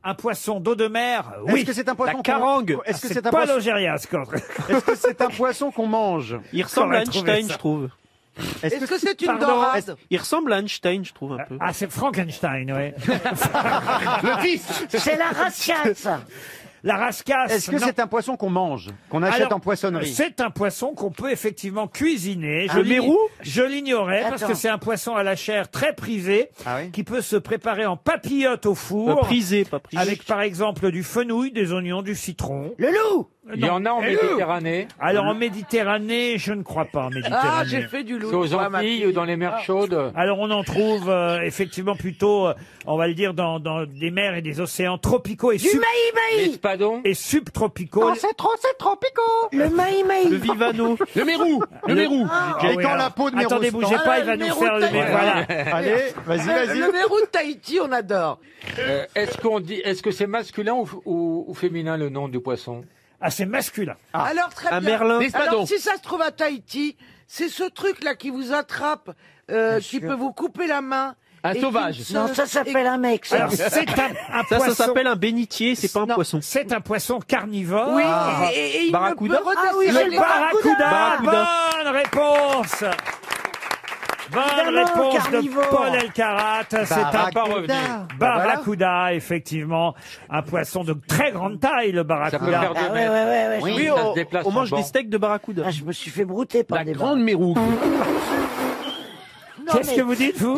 Un poisson d'eau de mer, oui. Est-ce que c'est un poisson La carangue. Est-ce que C'est c'est un pas poisson l'Ogérias, contre. Est-ce que c'est un poisson qu'on mange? Il ressemble à J'aurais trouvé Einstein, ça. je trouve. Est-ce que c'est une Pardon, dorade? Il ressemble à Einstein, je trouve, un peu. Ah, c'est Frankenstein, oui. Le fils. C'est la rascasse. La rascasse. Est-ce que non. c'est un poisson qu'on mange, qu'on achète Alors, en poissonnerie? C'est un poisson qu'on peut effectivement cuisiner. Un mérou? Je l'ignorais parce Attends. que c'est un poisson à la chair très prisé Ah oui qui peut se préparer en papillote au four. Prisé, pas prisé. Avec par exemple du fenouil, des oignons, du citron. Le loup. Il y en a en Méditerranée. Alors en Méditerranée, je ne crois pas en Méditerranée. Ah, j'ai fait du loup. C'est aux Ouais, ma Antilles fille. ou dans les mers chaudes. Alors on en trouve effectivement plutôt, on va le dire, dans des mers et des océans tropicaux et, Du maï-maï. L'espadon. et subtropicaux. c'est trop pico. Le maï-maï. Le Vivano. Le mérou. Le mérou. Ah Et oui, quand alors, la peau de attendez, Mérou bougez se pas, tend. il va Ah, nous le faire le Mérou de voilà. Allez, vas-y. Le Mérou de Tahiti, on adore. Est-ce que c'est masculin ou féminin le nom du poisson? Ah, c'est masculin. Alors très Un bien. merlin. L'espadon. Alors si ça se trouve à Tahiti, c'est ce truc-là qui vous attrape, qui peut vous couper la main. Un et qui sauvage. se- Non, ça s'appelle un mec. Ça. Alors c'est un Ça poisson. s'appelle un bénitier, c'est pas un Non. poisson. C'est un poisson carnivore. Oui, et il Barracuda. ne peut Ah oui, redescendre c'est les le Barracuda. Barracuda. Bonne réponse. Bonne Évidemment, réponse carnivore. de Paul Elkarat. C'est un pas revenu. barracuda, effectivement. Un poisson de très grande taille, le Ça peut barracuda. faire Ah deux ouais, mètres. ouais. Oui, ça se déplace on en mange banc. des steaks de barracuda. Ah, je me suis fait brouter par La des grande Mérou. Qu'est-ce que vous dites, vous?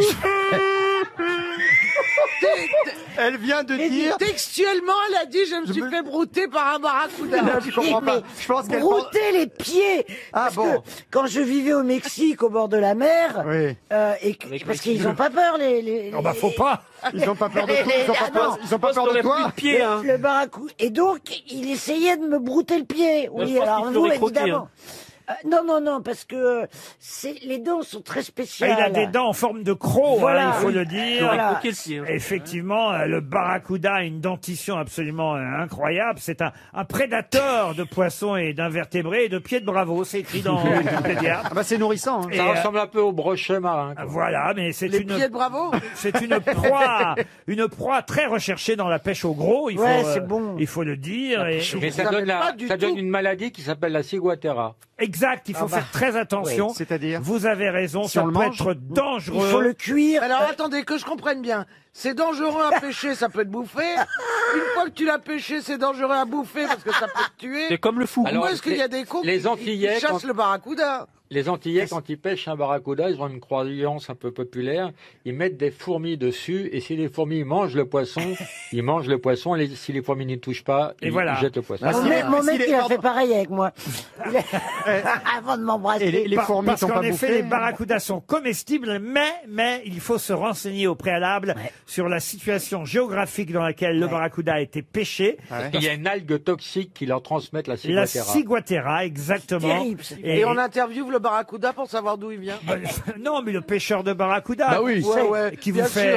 Elle vient de dire. Textuellement, elle a dit je me suis fait brouter par un barracuda. Je comprends pas. Je pense qu'elle pense. Brouter les pieds. Ah Parce bon. que quand je vivais au Mexique, au bord de la mer, Oui. parce qu'ils ont pas peur les Oh, bah, faut pas. Ils ont pas peur de toi. Ils ont pas peur. Ils ont pas peur de toi. pied, hein. le barracuda. Et donc, il essayait de me brouter le pied. Oui, je pense alors qu'il vous, t'aurait croqué, évidemment. Non, parce que les dents sont très spéciales. Il a des dents en forme de croc, Voilà, hein, il faut oui. le dire. Voilà. Croquer le pied, hein. Effectivement, le barracuda a une dentition absolument incroyable. C'est un prédateur de poissons et d'invertébrés et de pieds de bravo. C'est écrit dans Wikipédia. Ah bah c'est nourrissant. Hein. Et, Ça ressemble un peu au brochet marin. quoi. voilà, mais c'est Les une pieds de bravo. c'est une proie très recherchée dans la pêche au gros. Il faut, Ouais, c'est bon. il faut le dire. Et- Mais Ça ça donne, fait pas du ça donne tout. une maladie qui s'appelle la ciguatera. exact, il faut faire très attention. C'est-à-dire. Vous avez raison, Si ça on le peut mange, être Il dangereux. faut le cuire. Alors attendez, que je comprenne bien. C'est dangereux à pêcher, ça peut te bouffer. Une fois que tu l'as pêché, c'est dangereux à bouffer parce que ça peut te tuer. C'est comme le fou. Alors, Où est-ce qu'il y a des cons les qui Antillais, chassent quand- le barracuda? Les Antillais, quand ils pêchent un barracuda, ils ont une croyance un peu populaire. Ils mettent des fourmis dessus, et si les fourmis mangent le poisson, ils mangent le poisson. Si les fourmis n'y touchent pas, Et ils voilà. jettent le poisson. Ah, Mon si mec, les- il a pardon. fait pareil avec moi. Avant de m'embrasser. Et les fourmis Parce sont qu'en pas effet, bouffées. les barracudas sont comestibles, mais il faut se renseigner au préalable sur la situation géographique dans laquelle le barracuda a été pêché. Il y a une algue toxique qui leur transmet la La ciguatera. ciguatera, exactement. Terrible, ça. Et on interviewe le barracuda pour savoir d'où il vient. Non, mais le pêcheur de barracuda. Bah oui. Ouais, Qui vous bien fait... sûr.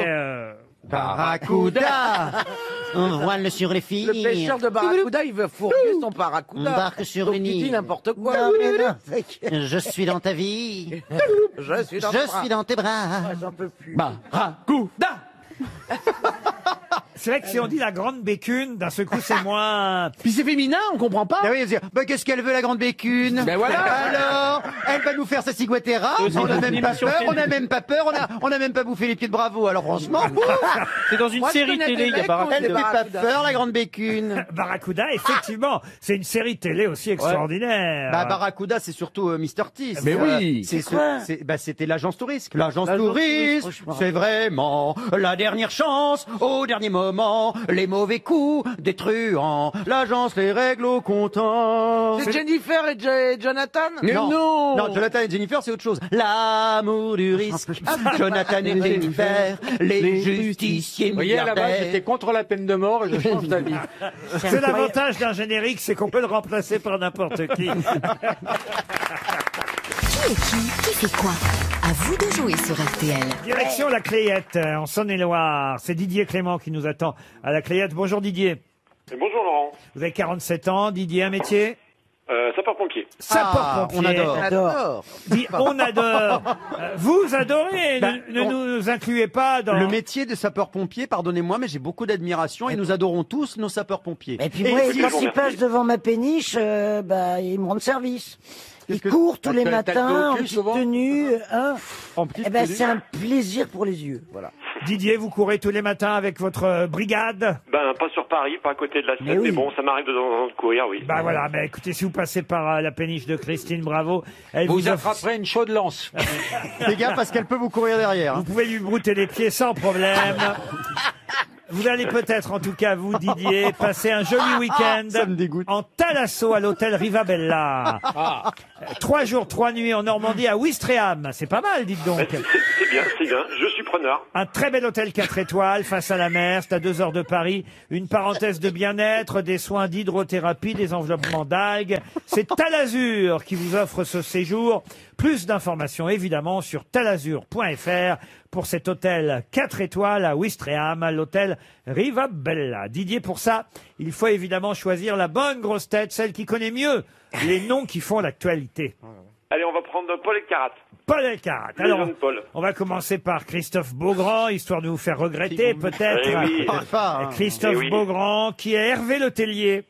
Barracuda. On voile sur les filles. Le pêcheur de barracuda, il veut fourguer son barracuda. Embarque sur Donc une il dit île. n'importe quoi. Non, c'est que- Je suis dans ta vie. Je suis dans Je ton bras. suis dans tes bras. J'en peux plus. Barracuda. C'est vrai que si on dit la grande bécune, d'un seul coup, c'est moins... Puis c'est féminin, on comprend pas. Ah oui, dire, bah, qu'est-ce qu'elle veut, la grande bécune? Ben voilà. Alors, elle va nous faire sa ciguatera. C'est On n'a une même pas émission peur, on télé. n'a même pas peur, on a même pas bouffé les pieds de bravo. Alors franchement, C'est dans une Moi, je série connais télé, des il y a mecs Barracuda. elle fait pas Barracuda. peur, la grande bécune. Barracuda, effectivement, c'est une série télé aussi extraordinaire. Bah, Barracuda, c'est surtout Mr. T. Mais oui. C'est quoi c'était l'agence touriste. L'agence L'agence touriste, touriste, je me c'est vraiment la dernière chance. Au dernier moment, les mauvais coups des truands. L'agence les règle au comptant. C'est Jennifer et Jonathan. Mais non. Non, Jonathan et Jennifer, c'est autre chose. L'amour du risque. Jonathan et Jennifer, les justiciers Vous voyez, à la base, j'étais milliardaires. contre la peine de mort et je change d'avis. C'est l'avantage d'un générique, c'est qu'on peut le remplacer par n'importe qui. Qui est qui fait quoi? À vous de jouer sur RTL. Direction la Clayette, en Saône-et-Loire. C'est Didier Clément qui nous attend à la Clayette. Bonjour Didier. Bonjour Laurent. Vous avez 47 ans. Didier, un métier? Sapeur-pompier. Sapeur-pompier. on adore. On adore. Dit, on adore. Vous adorez. Bah, ne nous incluez pas dans... Le métier de sapeur-pompier, pardonnez-moi, mais j'ai beaucoup d'admiration et nous adorons tous nos sapeurs-pompiers. Et puis moi, si- quand je vous ils remercie. passent devant ma péniche, ils me rendent service. Ils que- courent tous les T'as le dos matins au en cul, petite souvent tenue. En petite Eh ben, tenue. c'est un plaisir pour les yeux. Voilà. Didier, vous courez tous les matins avec votre brigade. Ben, pas sur Paris, pas à côté de la Seine, mais, oui. bon, ça m'arrive de temps en temps de courir, oui. Bah voilà, mais écoutez, si vous passez par la péniche de Christine Bravo, elle Vous vous offre... attraperez une chaude lance. Les gars, parce qu'elle peut vous courir derrière. Vous hein. pouvez lui brouter les pieds sans problème. Vous allez peut-être, en tout cas, vous, Didier, passer un joli week-end Ça me dégoûte. en Thalasso à l'hôtel Rivabella. 3 jours, 3 nuits en Normandie à Ouistreham. C'est pas mal, dites donc. C'est bien, je suis preneur. Un très bel hôtel 4 étoiles face à la mer, c'est à 2 heures de Paris. Une parenthèse de bien-être, des soins d'hydrothérapie, des enveloppements d'algues. C'est Talazur qui vous offre ce séjour. Plus d'informations évidemment sur talazur.fr pour cet hôtel 4 étoiles à Ouistreham, l'hôtel Rivabella. Didier, pour ça, il faut évidemment choisir la bonne grosse tête, celle qui connaît mieux les noms qui font l'actualité. Allez, on va prendre Paul Elkarat. Paul Elkarat. Les Alors, jeunes Paul. on va commencer par Christophe Beaugrand, histoire de vous faire regretter peut-être. Eh oui. Enfin, hein. Christophe Eh oui. Beaugrand, qui est Hervé Letellier.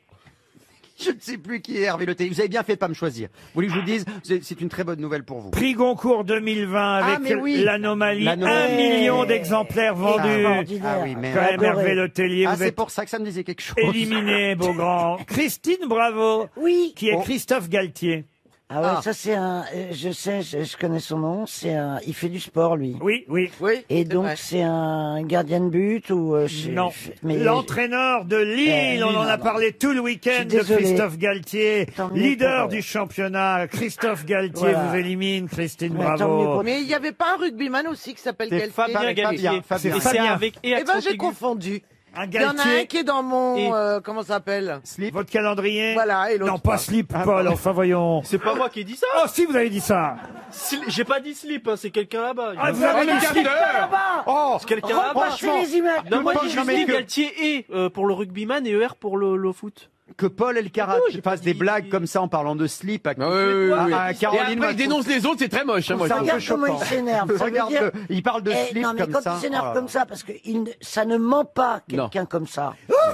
Je ne sais plus qui est Hervé Letellier. Vous avez bien fait de pas me choisir. Vous voulez que je vous dise, c'est une très bonne nouvelle pour vous. Prix Goncourt 2020 avec mais oui. l'Anomalie. 1 L'Anomalie. million d'exemplaires vendus. Extraordinaire. Ah oui, merde. Quand même, Adoré. Hervé Letellier, Ah, vous c'est êtes pour ça que ça me disait quelque chose. éliminé, Beaugrand. Christine Bravo, Oui. qui est Oh. Christophe Galtier. Ah ouais, Ah. ça c'est un. Je sais, je connais son nom. Il fait du sport lui. Oui, oui. Oui. Et c'est donc vrai. c'est un gardien de but ou Non. mais L'entraîneur de Lille, on en a parlé tout le week-end de désolé. Christophe Galtier, Tant mieux leader pour- du championnat. Christophe Galtier Voilà. vous élimine, Christine Ouais, tant mieux Bravo. pour- Mais il n'y avait pas un rugbyman aussi qui s'appelle C'est Galtier Fabien Galtier. Fabien. Et c'est Fabien. avec Eh ben accent j'ai aigu. confondu. Un Il y en a un Galtier, qui est dans mon... Et- comment ça s'appelle Slip. votre calendrier. Voilà, et l'autre Non, pas pas. slip, Paul, enfin voyons. C'est pas moi qui ai dit ça. Oh, si, vous avez dit ça. J'ai pas dit slip, hein, c'est quelqu'un là-bas. Ah, vous avez dit slip. Oh, C'est quelqu'un là-bas. Repassez les images. Non, moi Paul, j'ai juste jamais dit que- Galtier et pour le rugbyman et ER pour le foot. que Paul Elkarat fasse des blagues comme ça en parlant de slip à, à Et Caroline. après, il dénonce les autres, c'est très moche. Hein, moi, je trouve. Regarde comment il s'énerve. Ça veut Regarde, dire- il parle de slip non, mais comme quand ça. il s'énerve Oh là comme là. ça, parce que ça ne ment pas quelqu'un comme ça.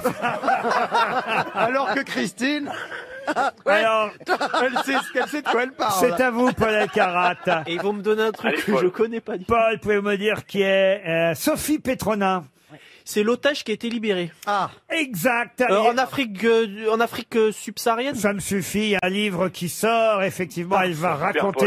Alors que Christine, Alors, elle sait de quoi elle parle. c'est à vous, Paul Elkarat. Et ils vont me donner un truc Allez, que Paul. je connais pas. Paul, pouvez-vous me dire qui est Sophie Petronin? C'est l'otage qui a été libéré. Ah, Exact. En Afrique subsaharienne. Ça me suffit. Un livre qui sort. Effectivement, elle va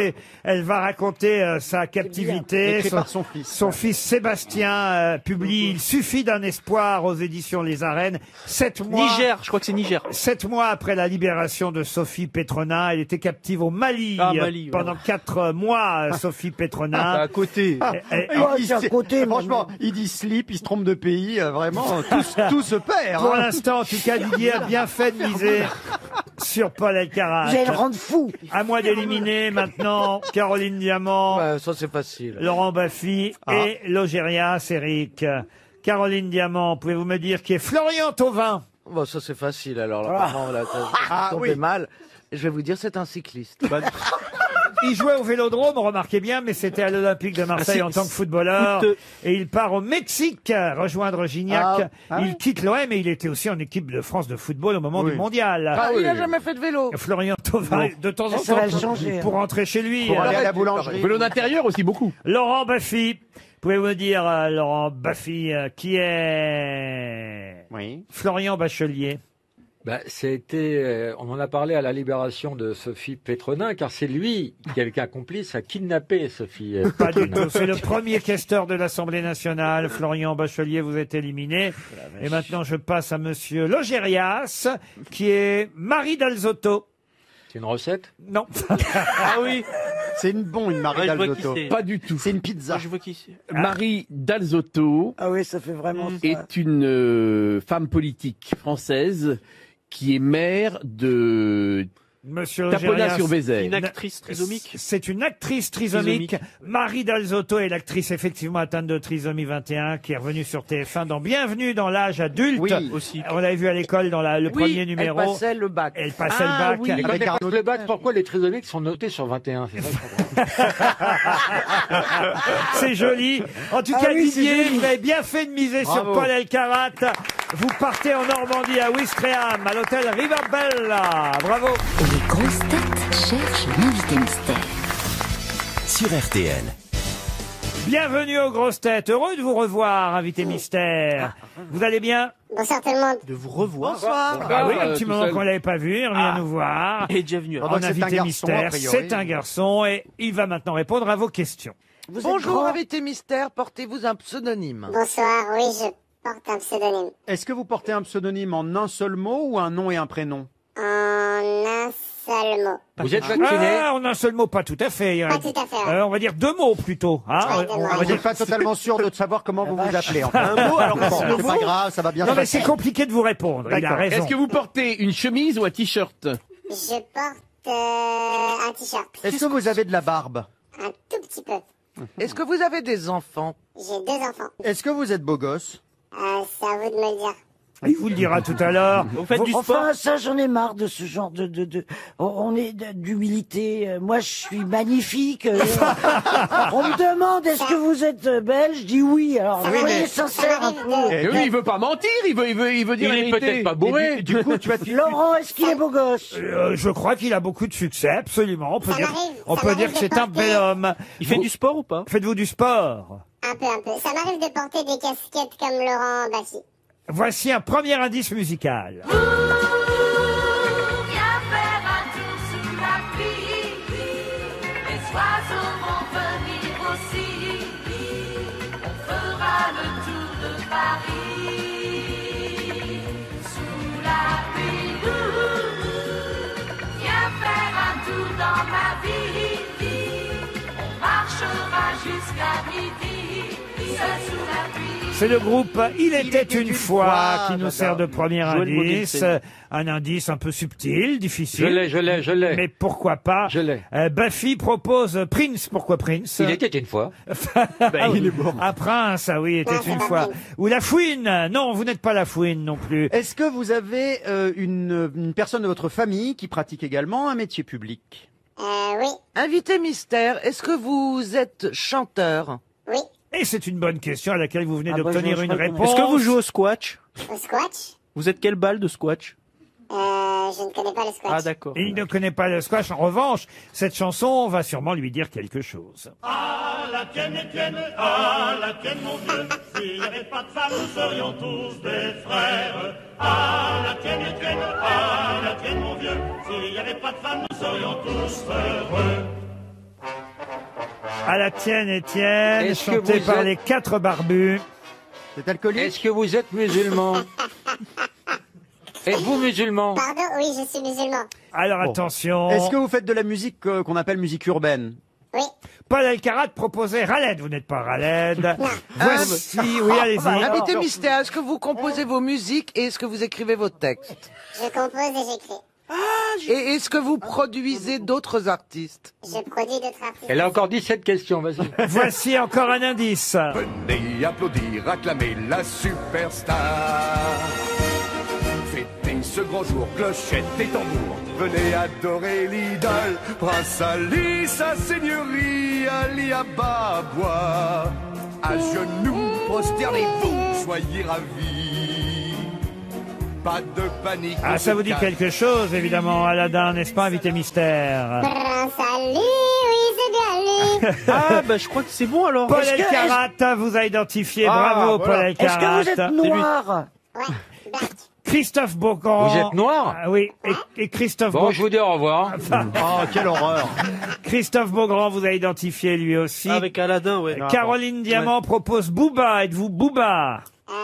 raconter sa captivité. écrit par son fils. Son fils Sébastien publie Il suffit d'un espoir aux éditions Les Arènes. 7 mois. Niger, je crois que c'est Niger. 7 mois après la libération de Sophie Petronin, elle était captive au Mali, Ah, Mali, pendant 4 mois. Sophie Petronin. À côté. Oh, c'est à côté, franchement, il dit slip, il se trompe de pays, vraiment, tout se perd. Pour hein. l'instant, en tout cas, Didier a bien fait de miser sur Paul Elkarat. Vous allez le rendre fou. À moi d'éliminer maintenant Caroline Diamant, Ouais, ça c'est facile. Laurent Baffy et Logérias Eric. Caroline Diamant, pouvez-vous me dire qui est Florian Thauvin? Bon, ça c'est facile alors. Là, vraiment, là, Ah, tombé oui. mal. Je vais vous dire, c'est un cycliste. Il jouait au Vélodrome, remarquez bien, mais c'était à l'Olympique de Marseille en tant que footballeur. Et il part au Mexique rejoindre Gignac. Il quitte l'OM et il était aussi en équipe de France de football au moment du mondial. Ah, il a jamais fait de vélo. Florian Thauvin, de temps en Ça va temps, le changer, pour rentrer chez lui. Pour aller à la boulangerie. Vélo d'intérieur aussi, beaucoup. Laurent Baffy, pouvez-vous me dire, Laurent Baffy, qui est Oui. Florian Bachelier? On en a parlé à la libération de Sophie Petronin, car c'est lui qui, avec un complice, a kidnappé Sophie Pas du Petronin. tout. C'est le premier questeur de l'Assemblée nationale. Florian Bachelier, vous êtes éliminé. Et maintenant, je passe à monsieur Logérias, qui est Marie Dalzotto. C'est une recette? Non. Ah oui. C'est une Marie Ouais, je vois qui Dalzotto. c'est. Pas du tout. C'est une pizza. Moi, je vois qui c'est. Marie Dalzotto Ah oui, ça fait vraiment ça. est une femme politique française qui est maire de Monsieur Tapona Logérias. sur Vézère. Une actrice trisomique. C'est une actrice trisomique. Marie Dalzotto est l'actrice effectivement atteinte de trisomie 21 qui est revenue sur TF1 dans Bienvenue dans l'âge adulte. Oui, aussi. On l'avait vu à l'école dans le premier numéro. Elle passait le bac. Elle passait le bac. Et quand Avec elle passe Arnaud le bac, pourquoi les trisomiques sont notés sur 21? C'est ça que je comprends. C'est joli. En tout Ah cas, oui, c'est Didier, joli. vous avez bien fait de miser sur Bravo. Paul Elkarat. Vous partez en Normandie à Ouistreham, à l'hôtel Rivabella. Bravo. Les grosses têtes cherchent l'invité mystère. Sur RTL. Bienvenue aux grosses têtes. Heureux de vous revoir, invité mystère. Vous allez bien? Bonsoir tout le monde. De vous revoir. Bonsoir. Ah oui, un tout petit moment seul. qu'on l'avait pas vu. Il revient nous voir. Et déjà venu. Donc En c'est un invité garçon, mystère, a priori. c'est un garçon et il va maintenant répondre à vos questions. Vous êtes Bonjour, grand invité mystère, portez-vous un pseudonyme? Bonsoir, oui, je porte un pseudonyme. Est-ce que vous portez un pseudonyme en un seul mot ou un nom et un prénom? En un seul mot. Vous êtes vacciné? Ah, en un seul mot, pas tout à fait. Pas tout à fait, ouais. On va dire 2 mots plutôt. Hein. Ouais, deux mots. On n'est pas totalement sûr de savoir comment vous vous appelez. En fait. Un mot, alors Bon, c'est le c'est mot. pas grave, ça va bien Non, se mais passer. c'est compliqué de vous répondre. Il a D'accord. raison. Est-ce que vous portez une chemise ou un t-shirt? Je porte un t-shirt. Est-ce que vous avez de la barbe? Un tout petit peu. Est-ce que vous avez des enfants? J'ai 2 enfants. Est-ce que vous êtes beau gosse? C'est à vous de me le dire. Il vous le dira tout à l'heure. Vous faites du sport. Enfin, ça, j'en ai marre de ce genre on est d'humilité. Moi, je suis magnifique. On me demande, est-ce que vous êtes belge? Je dis oui. Alors, Ça soyez m'arrive, sincère ça un m'arrive peu. Et oui, il veut pas mentir, il veut dire Il la est vérité. peut-être pas bourré. Du coup, tu as Laurent, est-ce qu'il est beau gosse? Je crois qu'il a beaucoup de succès, absolument. On peut Ça dire, m'arrive, on ça peut m'arrive dire que de c'est un porter- bel homme. Il fait du sport ou pas? Faites-vous du sport? Un peu. Ça m'arrive de porter des casquettes comme Laurent Baffy. Voici un premier indice musical. Viens faire un tour sous la pluie, les oiseaux vont venir aussi. On fera le tour de Paris sous la pluie. Viens faire un tour dans ma vie. On marchera jusqu'à midi, seul sous la pluie. C'est le groupe Il était une fois qui nous sert de premier Joël indice. Moguelsen. Un indice un peu subtil, difficile. Je l'ai. Mais pourquoi pas? Je l'ai. Buffy propose Prince. Pourquoi Prince? Il était une fois. il est mort. Un prince, ah oui, était Non, c'est une pas fois. Prince. Ou la fouine. Non, vous n'êtes pas la fouine non plus. Est-ce que vous avez une personne de votre famille qui pratique également un métier public? Oui, Invité mystère, est-ce que vous êtes chanteur? oui. Et c'est une bonne question à laquelle vous venez Ah bah, d'obtenir je une crois qu'on- réponse. Est-ce que vous jouez au squash? Au squash? Vous êtes quelle balle de squash? Je ne connais pas le squash. Ah d'accord. Et il ne connaît pas le squash. En revanche, cette chanson va sûrement lui dire quelque chose. Ah, la tienne, mon vieux. S'il n'y avait pas de femme, nous serions tous des frères. Ah, la tienne, mon vieux. S'il n'y avait pas de femme, nous serions tous heureux. À la tienne, Étienne, Est-ce que chanté vous par êtes- les 4 barbus. C'est alcoolique? Est-ce que vous êtes musulman? Êtes-vous musulman? Pardon, oui, je suis musulman. Alors Bon. attention. Est-ce que vous faites de la musique qu'on appelle musique urbaine? Oui. Paul Elkarat proposait Raled. Vous n'êtes pas Raled. Voici, oui, allez-y. Invité mystère, est-ce que vous composez vos musiques et est-ce que vous écrivez vos textes? Je compose et j'écris. Et est-ce que vous produisez d'autres artistes? Je produis d'autres artistes. Elle a encore 17 questions, vas-y. Voici encore un indice. Venez applaudir, acclamer la superstar. Fêtez ce grand jour, clochette et tambour. Venez adorer l'idole, Prince Ali, sa seigneurie, Ali Ababa. À genoux, prosternez-vous, soyez ravis. Pas de panique. Ah, ça vous dit quelque chose, évidemment, Aladdin, n'est-ce pas, invité mystère? Prince Ali, oui, c'est bien lui. Ah bah je crois que c'est bon alors. Paul Est-ce que- Elkarat vous a identifié. Ah, Bravo, voilà. Paul Est-ce que Elkarat. vous êtes noir? Ouais, black. Christophe Beaugrand. Vous êtes noir? Ah oui, et Christophe Bon, je vous dis au revoir. Oh, quelle horreur! Christophe Beaugrand vous a identifié lui aussi. Avec Aladdin, ouais. Caroline Diamant propose Booba. Êtes-vous Booba?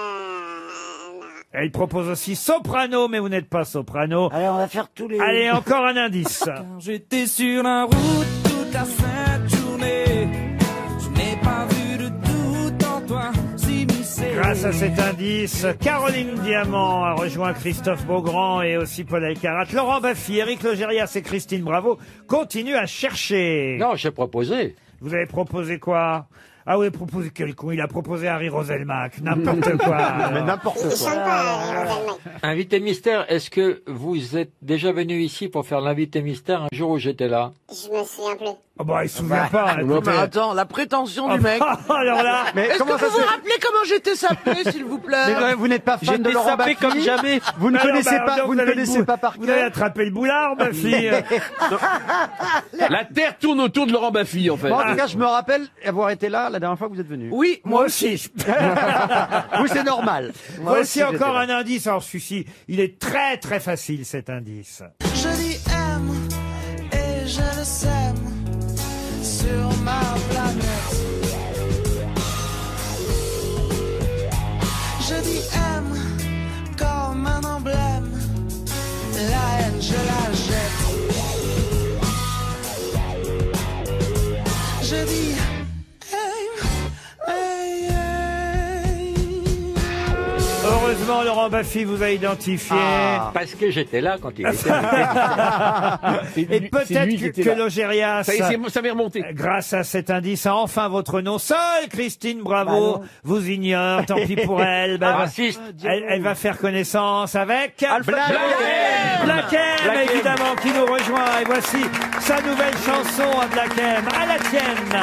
Elle propose aussi soprano, mais vous n'êtes pas soprano. Allez, on va faire tous les... Allez, encore un indice. J'étais sur la route toute la sainte journée. Je n'ai pas vu de doute en toi, s'immiscer. Grâce à cet indice, Caroline Diamant a rejoint Christophe Beaugrand et aussi Paul Elkarat. Laurent Baffy, Éric Logérias et Christine Bravo continuent à chercher. Non, j'ai proposé. Vous avez proposé quoi? Ah oui, proposé quel con? Il a proposé Harry Roselmack. N'importe quoi. Mais n'importe Il chante quoi. pas, Roselmack. Invité mystère, est-ce que vous êtes déjà venu ici pour faire l'invité mystère un jour où j'étais là? Je me souviens plus. Ah bah, il se souvient pas. Mais attends, la prétention du mec. Alors là, Mais Est-ce que comment ça vous vous se rappelez comment j'étais sapé, s'il vous plaît? Mais vous n'êtes pas fan de J'étais Laurent sapé Baffy comme jamais. Vous ne alors, connaissez bah, pas, donc vous ne avez le connaissez bout- pas par Vous avez cœur. attrapé le boulard, Baffy. La Terre tourne autour de Laurent Baffy, en fait. Bon, en tout cas, je me rappelle avoir été là la dernière fois que vous êtes venu. Oui, Moi aussi. Vous, c'est normal. Moi Voici aussi, encore j'étais là. un indice. Alors celui-ci, il est très très facile cet indice. Je dis aime et je le sème sur ma planète. Je dis aime comme un emblème. La haine, je la jette. Je dis Heureusement, Laurent Baffy vous a identifié. Parce que j'étais là quand il était. Et peut-être que Logérias, Ça y est, ça m'est remonté. grâce à cet indice, a enfin votre nom. Seule Christine Bravo vous ignore. Tant pis pour elle. Ben, Raciste. elle va faire connaissance avec Black M. Black M, évidemment, qui nous rejoint. Et voici sa nouvelle chanson à Black M. À la tienne.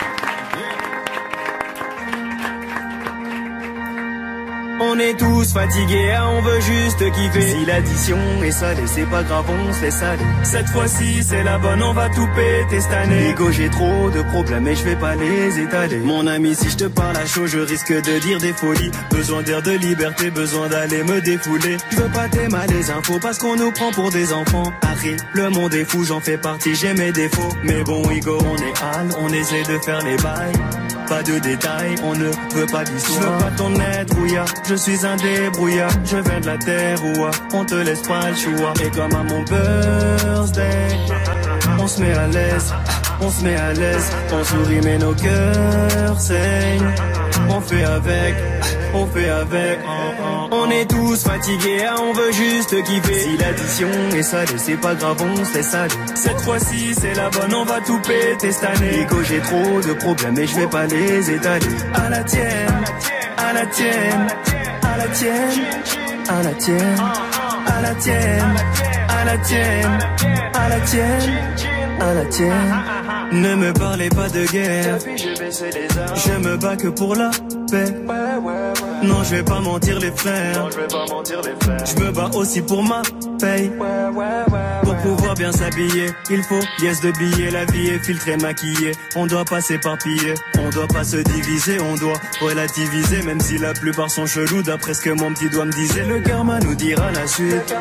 On est tous fatigués, on veut juste kiffer. Si l'addition est salée, c'est pas grave, on se laisse aller. Cette fois-ci, c'est la bonne, on va tout péter cette année. Ego, j'ai trop de problèmes et je vais pas les étaler. Mon ami, si je te parle à chaud, je risque de dire des folies. Besoin d'air, de liberté, besoin d'aller me défouler. Je veux pas t'aimer les infos parce qu'on nous prend pour des enfants. Harry, le monde est fou, j'en fais partie, j'ai mes défauts. Mais bon, Ego, on est Al, on essaie de faire les bails. Pas de détails, on ne veut pas d'histoire. Je veux pas ton aide, brouillard, je suis un débrouillard. Je viens de la terre, ouah, on te laisse pas le choix. Et comme à mon birthday, on se met à l'aise, on se met à l'aise. On sourit mais nos cœurs saignent. On fait avec, on fait avec. On est tous fatigués, on veut juste kiffer. Si l'addition est salée, c'est pas grave, on se laisse aller. Cette fois-ci, c'est la bonne, on va tout péter cette année. Ego, j'ai trop de problèmes et je vais pas les étaler. À la tienne, à la tienne, à la tienne, à la tienne, à la tienne, à la tienne, à la tienne, à la tienne. Ne me parlez pas de guerre, je me bats que pour la paix. Non, je vais pas mentir les frères, je me bats aussi pour ma paye. Pour pouvoir bien s'habiller, il faut liesse de billets. La vie est filtrée, maquillée, on doit pas s'éparpiller. On doit pas se diviser, on doit relativiser. Même si la plupart sont chelous, d'après ce que mon petit doigt me disait. Le karma nous dira la suite.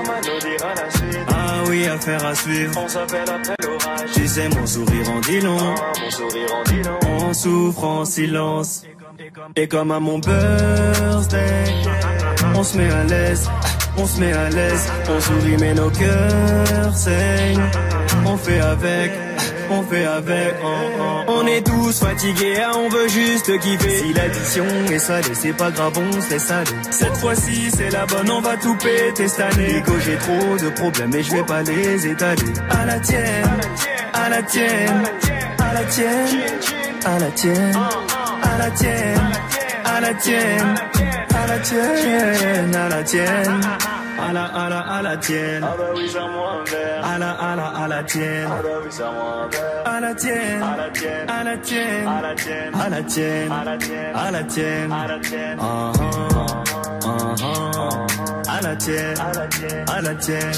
Ah oui, affaire à suivre. On s'appelle après l'orage. Tu sais, mon sourire en dit long. On souffre en silence. Et comme à mon birthday, on se met à l'aise, on se met à l'aise. On sourit mais nos cœurs saignent. On fait avec, on fait avec. On est tous fatigués, on veut juste kiffer. Si l'addition est salée, c'est pas grave, on se laisse aller. Cette fois-ci, c'est la bonne, on va tout péter cette année. Ego, j'ai trop de problèmes et je vais pas les étaler. À la tienne, à la tienne, à la tienne, à la tienne, à la tienne, à la tienne, à la tienne, à la tienne. À la tienne, à la tienne, à la tienne, à la tienne, à la tienne, à la tienne, à la tienne, à la tienne, à la tienne.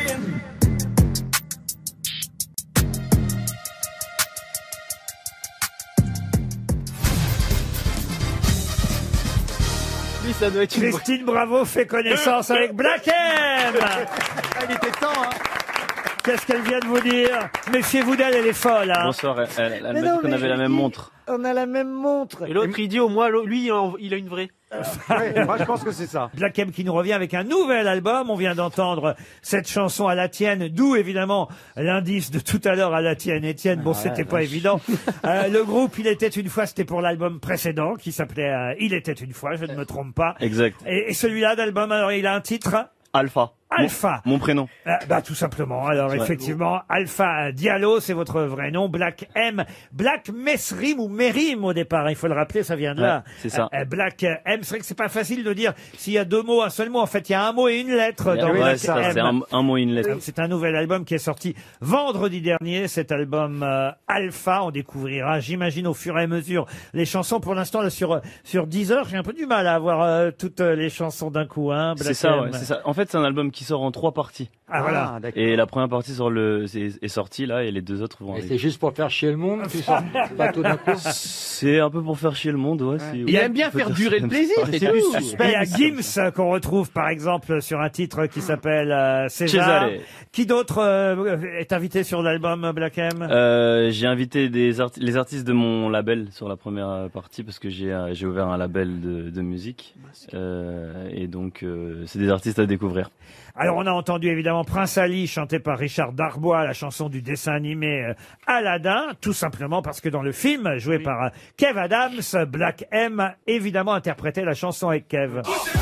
Ça doit être une... Christine Bravo fait connaissance avec Black M. Il était temps, hein. Qu'est-ce qu'elle vient de vous dire? Méfiez-vous d'elle, elle est folle. Hein. Bonsoir, elle Mais m'a non, dit qu'on mais avait la même montre. On a la même montre. Et l'autre, il dit au moins, lui, il a une vraie. Moi, je pense que c'est ça. Black M qui nous revient avec un nouvel album. On vient d'entendre cette chanson à la tienne, d'où évidemment l'indice de tout à l'heure à la tienne, Étienne. Bon, c'était pas évident. Le groupe Il était une fois, c'était pour l'album précédent qui s'appelait Il était une fois, je ne me trompe pas. Exact. Et celui-là d'album, alors il a un titre Alpha. Alpha. Mon prénom. Bah tout simplement. Alors effectivement, Alpha Diallo, c'est votre vrai nom. Black M, Black Mesrim ou Mérim au départ. Il faut le rappeler, ça vient de là. C'est ça. Black M, c'est vrai que c'est pas facile de dire s'il y a deux mots, un seul mot. En fait, il y a un mot et une lettre dans Black ça, M. c'est un mot et une lettre. C'est un nouvel album qui est sorti vendredi dernier. Cet album Alpha, on découvrira, j'imagine, au fur et à mesure les chansons. Pour l'instant, là, sur 10 heures, j'ai un peu du mal à avoir toutes les chansons d'un coup. Hein, c'est ça, ouais, c'est ça. En fait, c'est un album qui sort en 3 parties. Ah voilà. Et la première partie est sortie là, et les 2 autres vont. Et c'est juste pour faire chier le monde, tu sais. Pas tout d'un coup. C'est un peu pour faire chier le monde, ouais. Il aime bien faire durer le plaisir. Il y a Gims qu'on retrouve par exemple sur un titre qui s'appelle César. Qui d'autre est invité sur l'album Black M? J'ai invité les artistes de mon label sur la première partie parce que j'ai ouvert un label de musique et donc c'est des artistes à découvrir. Alors on a entendu évidemment Prince Ali chanté par Richard Darbois, la chanson du dessin animé Aladdin, tout simplement parce que dans le film joué par Kev Adams, Black M évidemment interprétait la chanson avec Kev.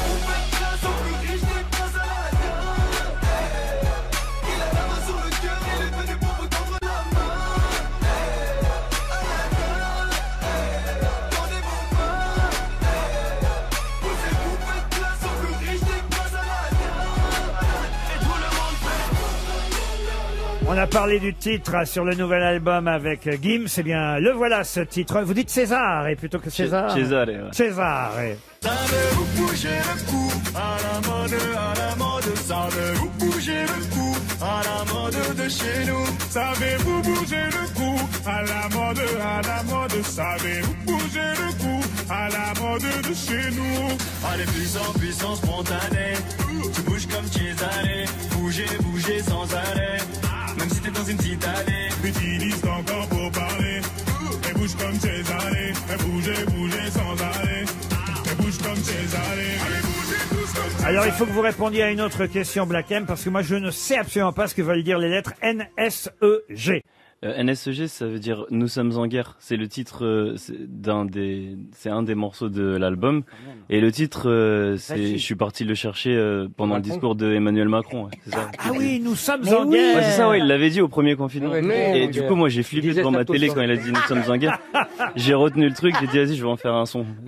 On a parlé du titre sur le nouvel album avec Gims, c'est bien, le voilà ce titre. Vous dites César et plutôt que César. César. Savez-vous bouger le cou à la mode, savez-vous bouger le cou à la mode de chez nous? Savez-vous bouger le cou à la mode, savez-vous bouger le cou à la mode de chez nous? Allez, puissant, spontané, tu bouges comme César, bouger sans arrêt. Même si t'es dans une petite allée, utilise ton corps pour parler. Et bouge comme César, et bouger sans arrêt. Et bouge comme César, allez bouger tous comme César. Alors il faut que vous répondiez à une autre question Black M parce que moi je ne sais absolument pas ce que veulent dire les lettres NSEG. NSEG, ça veut dire Nous sommes en guerre. C'est le titre c'est un des morceaux de l'album. Et le titre, je suis parti le chercher pendant le discours de Emmanuel Macron. Ouais, c'est ça. Ah oui, nous sommes en guerre. Ouais, c'est ça, ouais, il l'avait dit au premier confinement. Et du coup, moi, j'ai flippé devant ma télé quand il a dit Nous sommes en guerre. J'ai retenu le truc, j'ai dit vas-y, je vais en faire un son.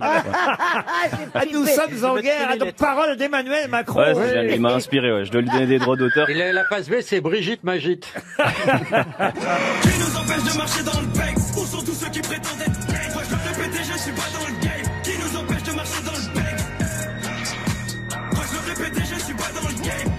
Nous sommes en guerre. Donc parole d'Emmanuel Macron. Ouais, il m'a inspiré. Ouais, je dois lui donner des droits d'auteur. Et la passe B, c'est Brigitte Magite. Qui nous empêche de marcher dans le bec? Où sont tous ceux qui prétendent être gays? Moi je veux répéter, je suis pas dans le game. Qui nous empêche de marcher dans le bec? Moi je veux répéter, je suis pas dans le game.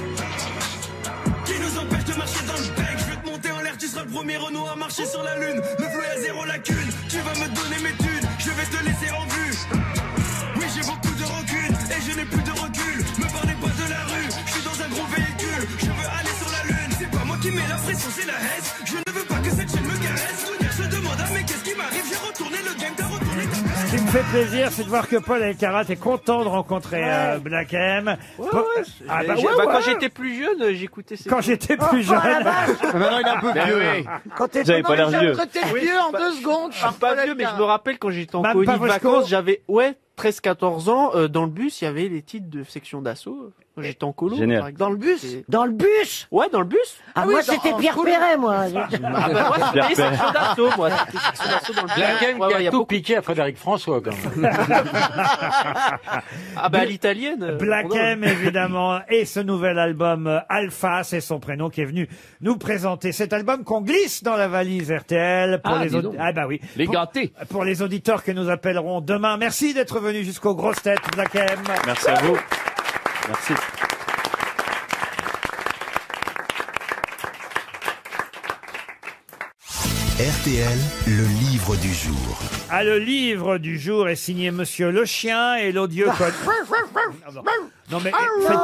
Qui nous empêche de marcher dans le bec? Je vais te monter en l'air, tu seras le premier Renault à marcher sur la lune. Le flou est à 0 lacune. Tu vas me donner mes thunes, je vais te laisser en vue. Oui, j'ai beaucoup de recul et je n'ai plus de recul. Me parlez pas de la rue, je suis dans un gros véhicule. Je veux aller sur la lune, c'est pas moi qui mets la pression, c'est la haine. Je ne veux pas que cette chaîne me caresse. Je demande à mais qu'est-ce qui m'arrive? J'ai retourné le game, t'as retourné ta... Ce qui me fait plaisir, c'est de voir que Paul Elkarat est content de rencontrer Black M. Quand j'étais plus jeune, j'écoutais ces... Quand j'étais plus jeune. Maintenant, il est un peu vieux. Quand Vous avez pas l'air vieux. Traité vieux en 2 secondes. Je suis pas vieux, mais je me rappelle quand j'étais en Même colonie pas de Bosco. vacances, j'avais 13-14 ans. Dans le bus, il y avait les titres de section d'assaut. Quand j'étais en colo. Génial. par exemple. Dans le bus? Dans le bus? Ouais, dans le bus. Ah, moi, c'était Pierre Perret, moi. Ah bah moi, c'était section d'assaut, moi. C'était section d'assaut dans le bus. Black M Ouais, qui il y a a tout beaucoup- piqué à Frédéric François, quand même. Ah bah à l'italienne. Black M, évidemment, et ce nouvel album Alpha, c'est son prénom, qui est venu nous présenter cet album qu'on glisse dans la valise RTL pour les dis donc. Ah bah oui. Les gâtés. Pour les auditeurs que nous appellerons demain. Merci d'être venu jusqu'aux grosses têtes, Black M. Merci à vous. Merci. RTL, le livre du jour. Ah, le livre du jour est signé Monsieur Le Chien et l'odieux Non mais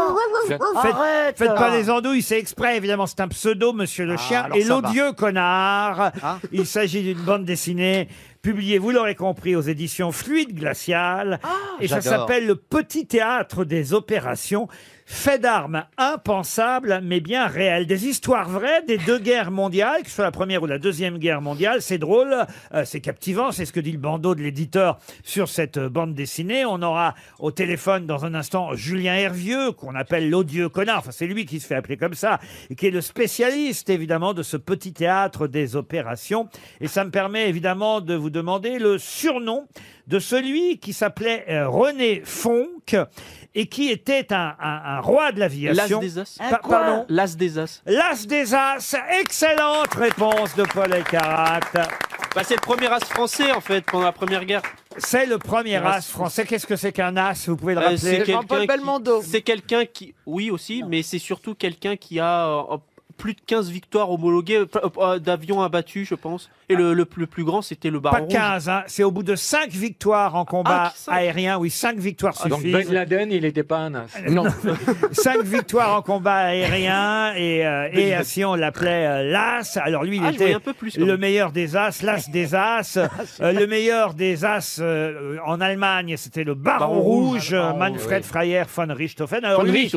Arrête. faites pas les andouilles, c'est exprès évidemment, c'est un pseudo, Monsieur le Chien. alors Et ça va. l'odieux connard, il s'agit d'une bande dessinée publiée, vous l'aurez compris, aux éditions Fluide Glacial. Et ça j'adore. s'appelle Le Petit Théâtre des Opérations. Fait d'armes impensables, mais bien réels. Des histoires vraies des deux guerres mondiales, que ce soit la première ou la deuxième guerre mondiale. C'est drôle, c'est captivant, c'est ce que dit le bandeau de l'éditeur sur cette bande dessinée. On aura au téléphone dans un instant Julien Hervieux, qu'on appelle l'odieux connard. Enfin, c'est lui qui se fait appeler comme ça, et qui est le spécialiste, évidemment, de ce Petit Théâtre des Opérations. Et ça me permet, évidemment, de vous demander le surnom de celui qui s'appelait René Fonck et qui était un roi de l'aviation. L'as des As. Pardon. L'As des As. L'As des As. Excellente réponse de Paul Elkarat. Bah, c'est le premier as français, en fait, pendant la Première Guerre. C'est le premier as français. Qu'est-ce que c'est qu'un as? Vous pouvez le rappeler? C'est Jean-Paul quelqu'un Belmondo. c'est quelqu'un qui... Oui, aussi, mais c'est surtout quelqu'un qui a plus de 15 victoires homologuées d'avions abattus, je pense. Et le plus grand, c'était le Baron Pas Rouge. 15, hein. C'est au bout de 5 victoires en combat 5. aérien. Oui, 5 victoires Donc suffisent. Ben Laden, il n'était pas un as. Non. 5 victoires en combat aérien et si on l'appelait l'As. Alors lui, il Je était voyais un peu plus, quand le même. meilleur des As, l'As des As. Le meilleur des As en Allemagne, c'était le Baron Rouge, Manfred Freyer von Richthofen. Alors lui,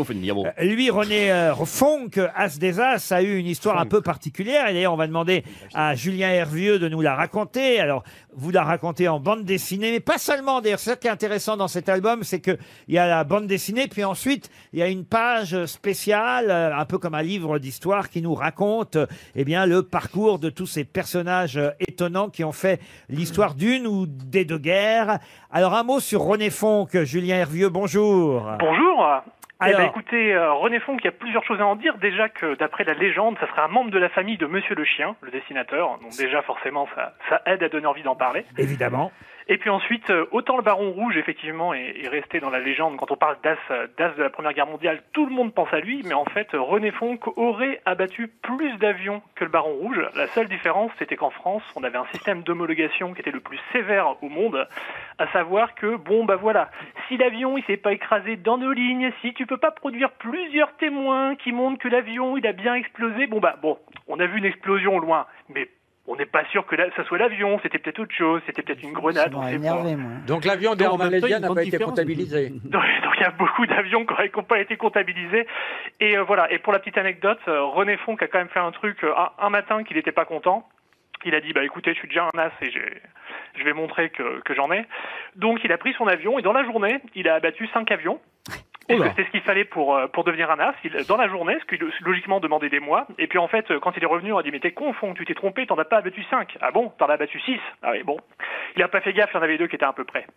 René Fonck, As des As, a eu une histoire un peu particulière. Et d'ailleurs, on va demander à Julien Hervieux de nous la raconter. Alors, vous la racontez en bande dessinée, mais pas seulement. D'ailleurs, c'est ça qui est intéressant dans cet album, c'est que il y a la bande dessinée, puis ensuite, il y a une page spéciale, un peu comme un livre d'histoire, qui nous raconte, eh bien, le parcours de tous ces personnages étonnants qui ont fait l'histoire d'une ou des deux guerres. Alors, un mot sur René Fonck. Julien Hervieux, bonjour. Bonjour. Alors, Écoutez, René Fonck, il y a plusieurs choses à en dire. Déjà que d'après la légende, ça serait un membre de la famille de Monsieur le Chien, le dessinateur. Donc déjà, forcément, ça aide à donner envie d'en parler. évidemment. Et puis ensuite, autant le Baron Rouge, effectivement, est resté dans la légende. Quand on parle d'as de la Première Guerre mondiale, tout le monde pense à lui. Mais en fait, René Fonck aurait abattu plus d'avions que le Baron Rouge. La seule différence, c'était qu'en France, on avait un système d'homologation qui était le plus sévère au monde. À savoir que, bon, bah voilà, si l'avion, il s'est pas écrasé dans nos lignes, si tu peux pas produire plusieurs témoins qui montrent que l'avion, il a bien explosé, bon, on a vu une explosion au loin, mais on n'est pas sûr que ça soit l'avion, c'était peut-être autre chose, c'était peut-être une grenade, on sait pas. Donc l'avion d'Air Malaysia n'a pas été comptabilisé. Donc il y a beaucoup d'avions qui n'ont pas été comptabilisés. Et voilà, et pour la petite anecdote, René Fonck a quand même fait un truc un matin qu'il n'était pas content. Il a dit, écoutez, je suis déjà un as et je vais montrer que j'en ai. Donc il a pris son avion et dans la journée, il a abattu 5 avions. Parce que c'était ce qu'il fallait pour devenir un as. Dans la journée, ce qui logiquement demandait des mois. Et puis en fait, quand il est revenu, on a dit, mais t'es con, Fonck, tu t'es trompé, t'en as pas abattu 5. Ah bon, t'en as abattu 6. Ah oui, bon. Il a pas fait gaffe, il y en avait 2 qui étaient à peu près.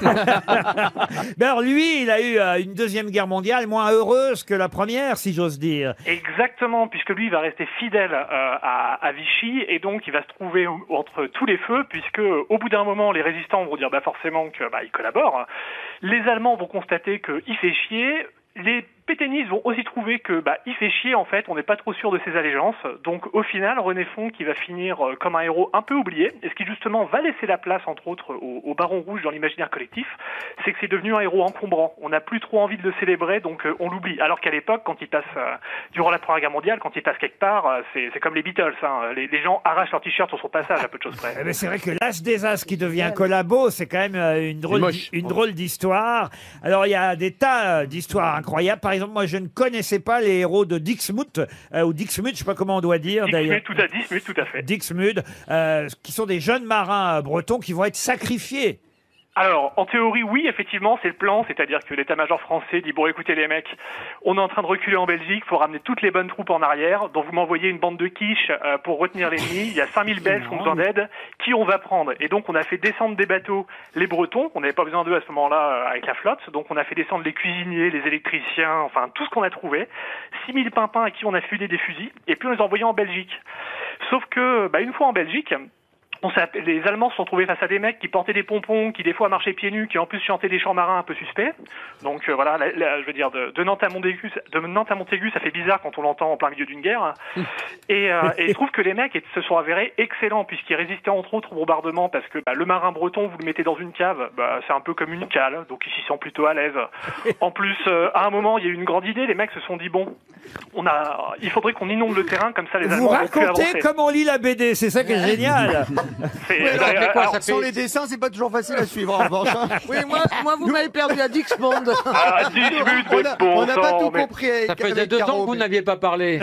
Ben alors lui, il a eu une deuxième guerre mondiale moins heureuse que la première, si j'ose dire. Exactement, puisque lui, il va rester fidèle à Vichy, et donc il va se trouver entre tous les feux, puisque au bout d'un moment, les résistants vont dire forcément qu'ils collaborent. Les Allemands vont constater qu'il fait chier. Les pétainistes vont aussi trouver que il fait chier, en fait, on n'est pas trop sûr de ses allégeances. Donc au final, René Fonck qui va finir comme un héros un peu oublié, et ce qui justement va laisser la place entre autres au Baron Rouge dans l'imaginaire collectif, c'est que c'est devenu un héros encombrant. On n'a plus trop envie de le célébrer, donc on l'oublie. Alors qu'à l'époque, quand il passe durant la Première Guerre mondiale, quand il passe quelque part, c'est comme les Beatles, hein. Les gens arrachent leur t-shirt sur son passage à peu de choses près. Mais c'est vrai que l'As des As qui devient collabo, c'est quand même une drôle d'histoire. Alors il y a des tas d'histoires incroyables. Par exemple, moi je ne connaissais pas les héros de Dixmude ou Dixmude, je sais pas comment on doit dire d'ailleurs. Dixmude, tout à fait. Dixmude, qui sont des jeunes marins bretons qui vont être sacrifiés. Alors, en théorie, oui, effectivement, c'est le plan, c'est-à-dire que l'état-major français dit, bon, écoutez les mecs, on est en train de reculer en Belgique, faut ramener toutes les bonnes troupes en arrière, donc vous m'envoyez une bande de quiches pour retenir l'ennemi, il y a 5000 Belges qui ont besoin d'aide, qui on va prendre? Et donc, on a fait descendre des bateaux les Bretons, on n'avait pas besoin d'eux à ce moment-là avec la flotte, donc on a fait descendre les cuisiniers, les électriciens, enfin, tout ce qu'on a trouvé, 6000 pimpins à qui on a filé des fusils, et puis on les a envoyés en Belgique. Sauf que, une fois en Belgique, Les Allemands se sont trouvés face à des mecs qui portaient des pompons, qui des fois marchaient pieds nus, qui en plus chantaient des chants marins un peu suspects. Donc voilà, je veux dire, de Nantes à Montaigu, ça fait bizarre quand on l'entend en plein milieu d'une guerre. Et je trouve que les mecs se sont avérés excellents puisqu'ils résistaient entre autres au bombardement parce que le marin breton, vous le mettez dans une cave, c'est un peu comme une cale, donc ils s'y sentent plutôt à l'aise. En plus, à un moment, il y a eu une grande idée, les mecs se sont dit bon, il faudrait qu'on inonde le terrain comme ça les Allemands vont plus avancer. Racontez comme on lit la BD, c'est ça qui est génial. Sans les dessins, c'est pas toujours facile à suivre en revanche. Oui, moi vous m'avez perdu à Dixmond. On n'a pas tout compris. Ça faisait 2 ans que vous n'aviez pas parlé.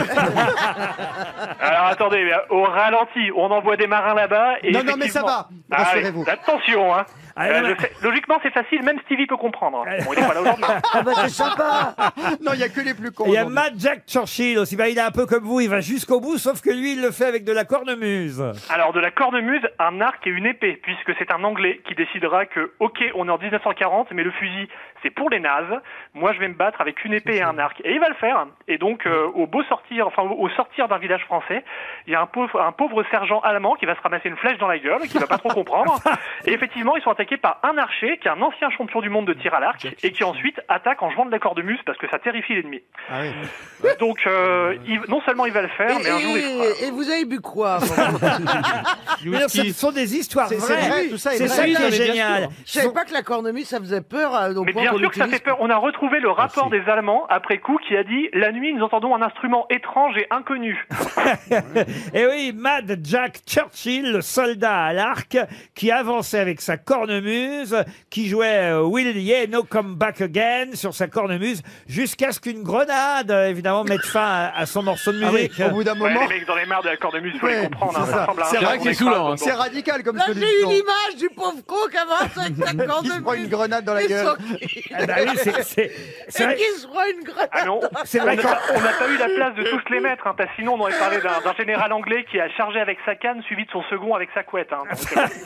Alors attendez, au ralenti, on envoie des marins là-bas. Et non, mais ça va, rassurez-vous. Attention, hein. Logiquement, c'est facile, même Stevie peut comprendre. Bon, il n'est pas là aujourd'hui. C'est sympa. Non, il n'y a que les plus cons. Il y a Mad Jack Churchill aussi. Il est un peu comme vous, il va jusqu'au bout, sauf que lui, il le fait avec de la cornemuse. Alors, de la cornemuse, un arc et une épée, puisque c'est un Anglais qui décidera que, ok, on est en 1940, mais le fusil, c'est pour les nazes. Moi, je vais me battre avec une épée et un arc. Et il va le faire. Et donc, au sortir d'un village français, il y a un pauvre sergent allemand qui va se ramasser une flèche dans la gueule, qui va pas trop comprendre. Et effectivement, ils sont attaqués par un archer qui est un ancien champion du monde de tir à l'arc et qui ensuite attaque en jouant de la cornemuse parce que ça terrifie l'ennemi. Ah oui. Donc non seulement il va le faire, mais un jour il fera. Et vous avez bu quoi? Mais non, ce sont des histoires vraies. C'est vrai, tout ça est C'est vrai. ça qui Oui, est mais bien génial. Je savais pas que la cornemuse ça faisait peur. Mais bien sûr que ça fait peur. On a retrouvé le rapport des Allemands après coup qui a dit la nuit nous entendons un instrument étrange et inconnu. Et oui, Mad Jack Churchill, le soldat à l'arc, qui avançait avec sa cornemuse, qui jouait Will Ye No Come Back Again sur sa cornemuse, jusqu'à ce qu'une grenade, évidemment, mette fin à son morceau de musique. Au bout d'un moment. Les mecs dans les merdes de la cornemuse, faut les comprendre. Hein, ça ressemble à un C'est vrai que c'est saoulant. C'est radical comme Là, solution. j'ai eu l'image du pauvre con qui avance avec sa cornemuse. Il se prend une grenade dans la Et gueule. Ah bah oui, c'est vrai. Et qui se prend une grenade. Ah non, C'est vrai on n'a pas eu la place de tous les mettre, hein, parce que sinon on aurait parlé d'un général anglais qui a chargé avec sa canne, suivi de son second avec sa couette. Hein.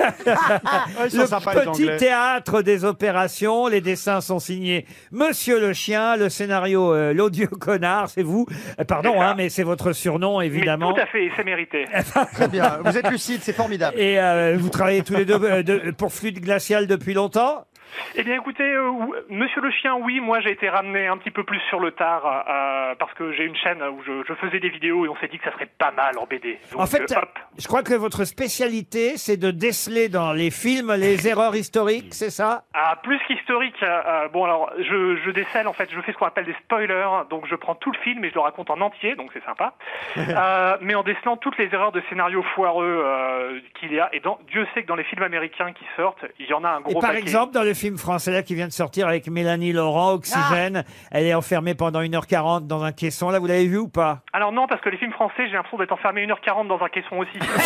Ils sont sympas, les Le petit Anglais. théâtre des opérations, les dessins sont signés Monsieur le Chien, le scénario L'odieux connard, c'est vous. Pardon, hein, mais c'est votre surnom, évidemment. Mais tout à fait, c'est mérité. Très bien, vous êtes lucide, c'est formidable. Et vous travaillez tous les deux pour Fluide Glacial depuis longtemps? Eh bien écoutez, Monsieur le Chien, oui, moi j'ai été ramené un petit peu plus sur le tard parce que j'ai une chaîne où je faisais des vidéos et on s'est dit que ça serait pas mal en BD. Donc, En fait, je crois que votre spécialité, c'est de déceler dans les films les erreurs historiques, c'est ça? Ah, plus qu'historique, bon alors je décèle en fait, je fais ce qu'on appelle des spoilers, donc je prends tout le film et je le raconte en entier, donc c'est sympa, mais en décelant toutes les erreurs de scénario foireux qu'il y a, et Dieu sait que dans les films américains qui sortent, il y en a un gros Et par paquet. exemple, dans le film français là qui vient de sortir avec Mélanie Laurent, Oxygène, elle est enfermée pendant 1h40 dans un caisson, là vous l'avez vu ou pas? Alors non, parce que les films français, j'ai l'impression d'être enfermé 1h40 dans un caisson aussi. Donc,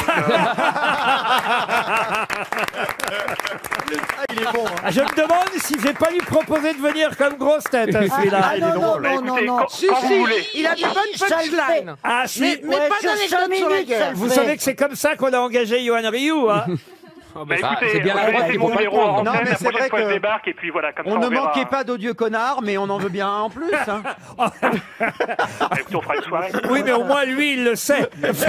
Il est bon. Je me demande si j'ai pas lui proposé de venir comme grosse tête à celui-là. Ah, non, non, non, non, non. Quand vous voulez. Il a des bonnes punchlines. Ah si, Mais Ouais, pas sur d'anecdote 5 sur la minutes, ça guerre. le vous fait. savez que c'est comme ça qu'on a engagé Johan Rioux, hein? Bah écoutez, c'est bien la laissez preuve, il mon faut pas numéro le en prendre. Non, antenne, mais la c'est prochaine vrai fois je que débarque et puis voilà, comme ça On ne verra. manquait pas d'odieux connards, mais on en veut bien un en plus. Hein. Bah, écoutez, on fera une soirée. Oui, mais au moins lui, il le sait.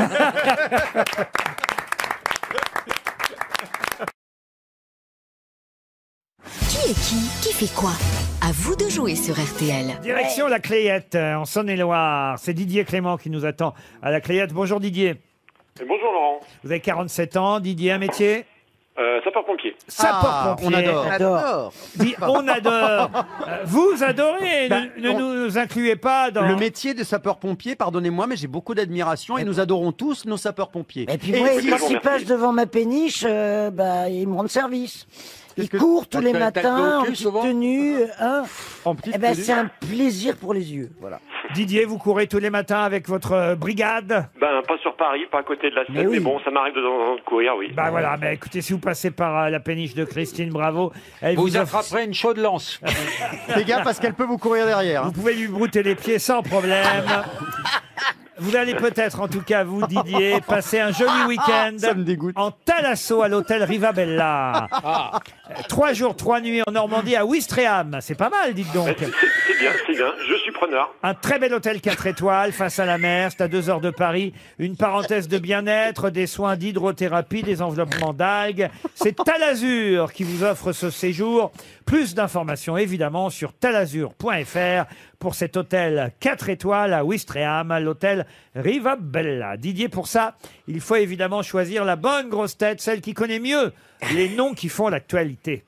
Qui est qui fait quoi? À vous de jouer sur RTL. Direction la Clayette, en Saône-et-Loire. C'est Didier Clément qui nous attend à la Clayette. Bonjour Didier. Et bonjour Laurent. Vous avez 47 ans. Didier, un métier? Sapeur-pompier. Sapeur-pompier. on adore. On adore. On adore. Vous adorez. Bah, ne nous incluez pas dans... Le métier de sapeur-pompier, pardonnez-moi, mais j'ai beaucoup d'admiration et nous adorons tous nos sapeurs-pompiers. Et puis moi, si- quand ils passent devant ma péniche, ils me rendent service. Ils que- courent tous les T'as le matins en cul, petite souvent tenue. Hein. En petite Eh ben, tenue. c'est un plaisir pour les yeux. Voilà. Didier, vous courez tous les matins avec votre brigade? Ben, pas sur Paris, pas à côté de la Seine, mais, oui. bon, ça m'arrive de temps en temps de courir, oui. Bah voilà, mais écoutez, si vous passez par la péniche de Christine Bravo, elle Vous offre- attraperez une chaude lance. Fais gaffe parce qu'elle peut vous courir derrière. vous Hein. pouvez lui brouter les pieds sans problème. Vous allez peut-être, en tout cas, vous, Didier, passer un joli week-end en Thalasso à l'hôtel Rivabella. 3 jours, 3 nuits en Normandie à Ouistreham. C'est pas mal, dites donc. C'est bien, c'est bien. Je suis preneur. Un très bel hôtel 4 étoiles face à la mer, c'est à 2 heures de Paris. Une parenthèse de bien-être, des soins d'hydrothérapie, des enveloppements d'algues. C'est Talazur qui vous offre ce séjour. Plus d'informations évidemment sur talazur.fr pour cet hôtel 4 étoiles à Ouistreham, l'hôtel Rivabella. Didier, pour ça, il faut évidemment choisir la bonne grosse tête, celle qui connaît mieux les noms qui font l'actualité.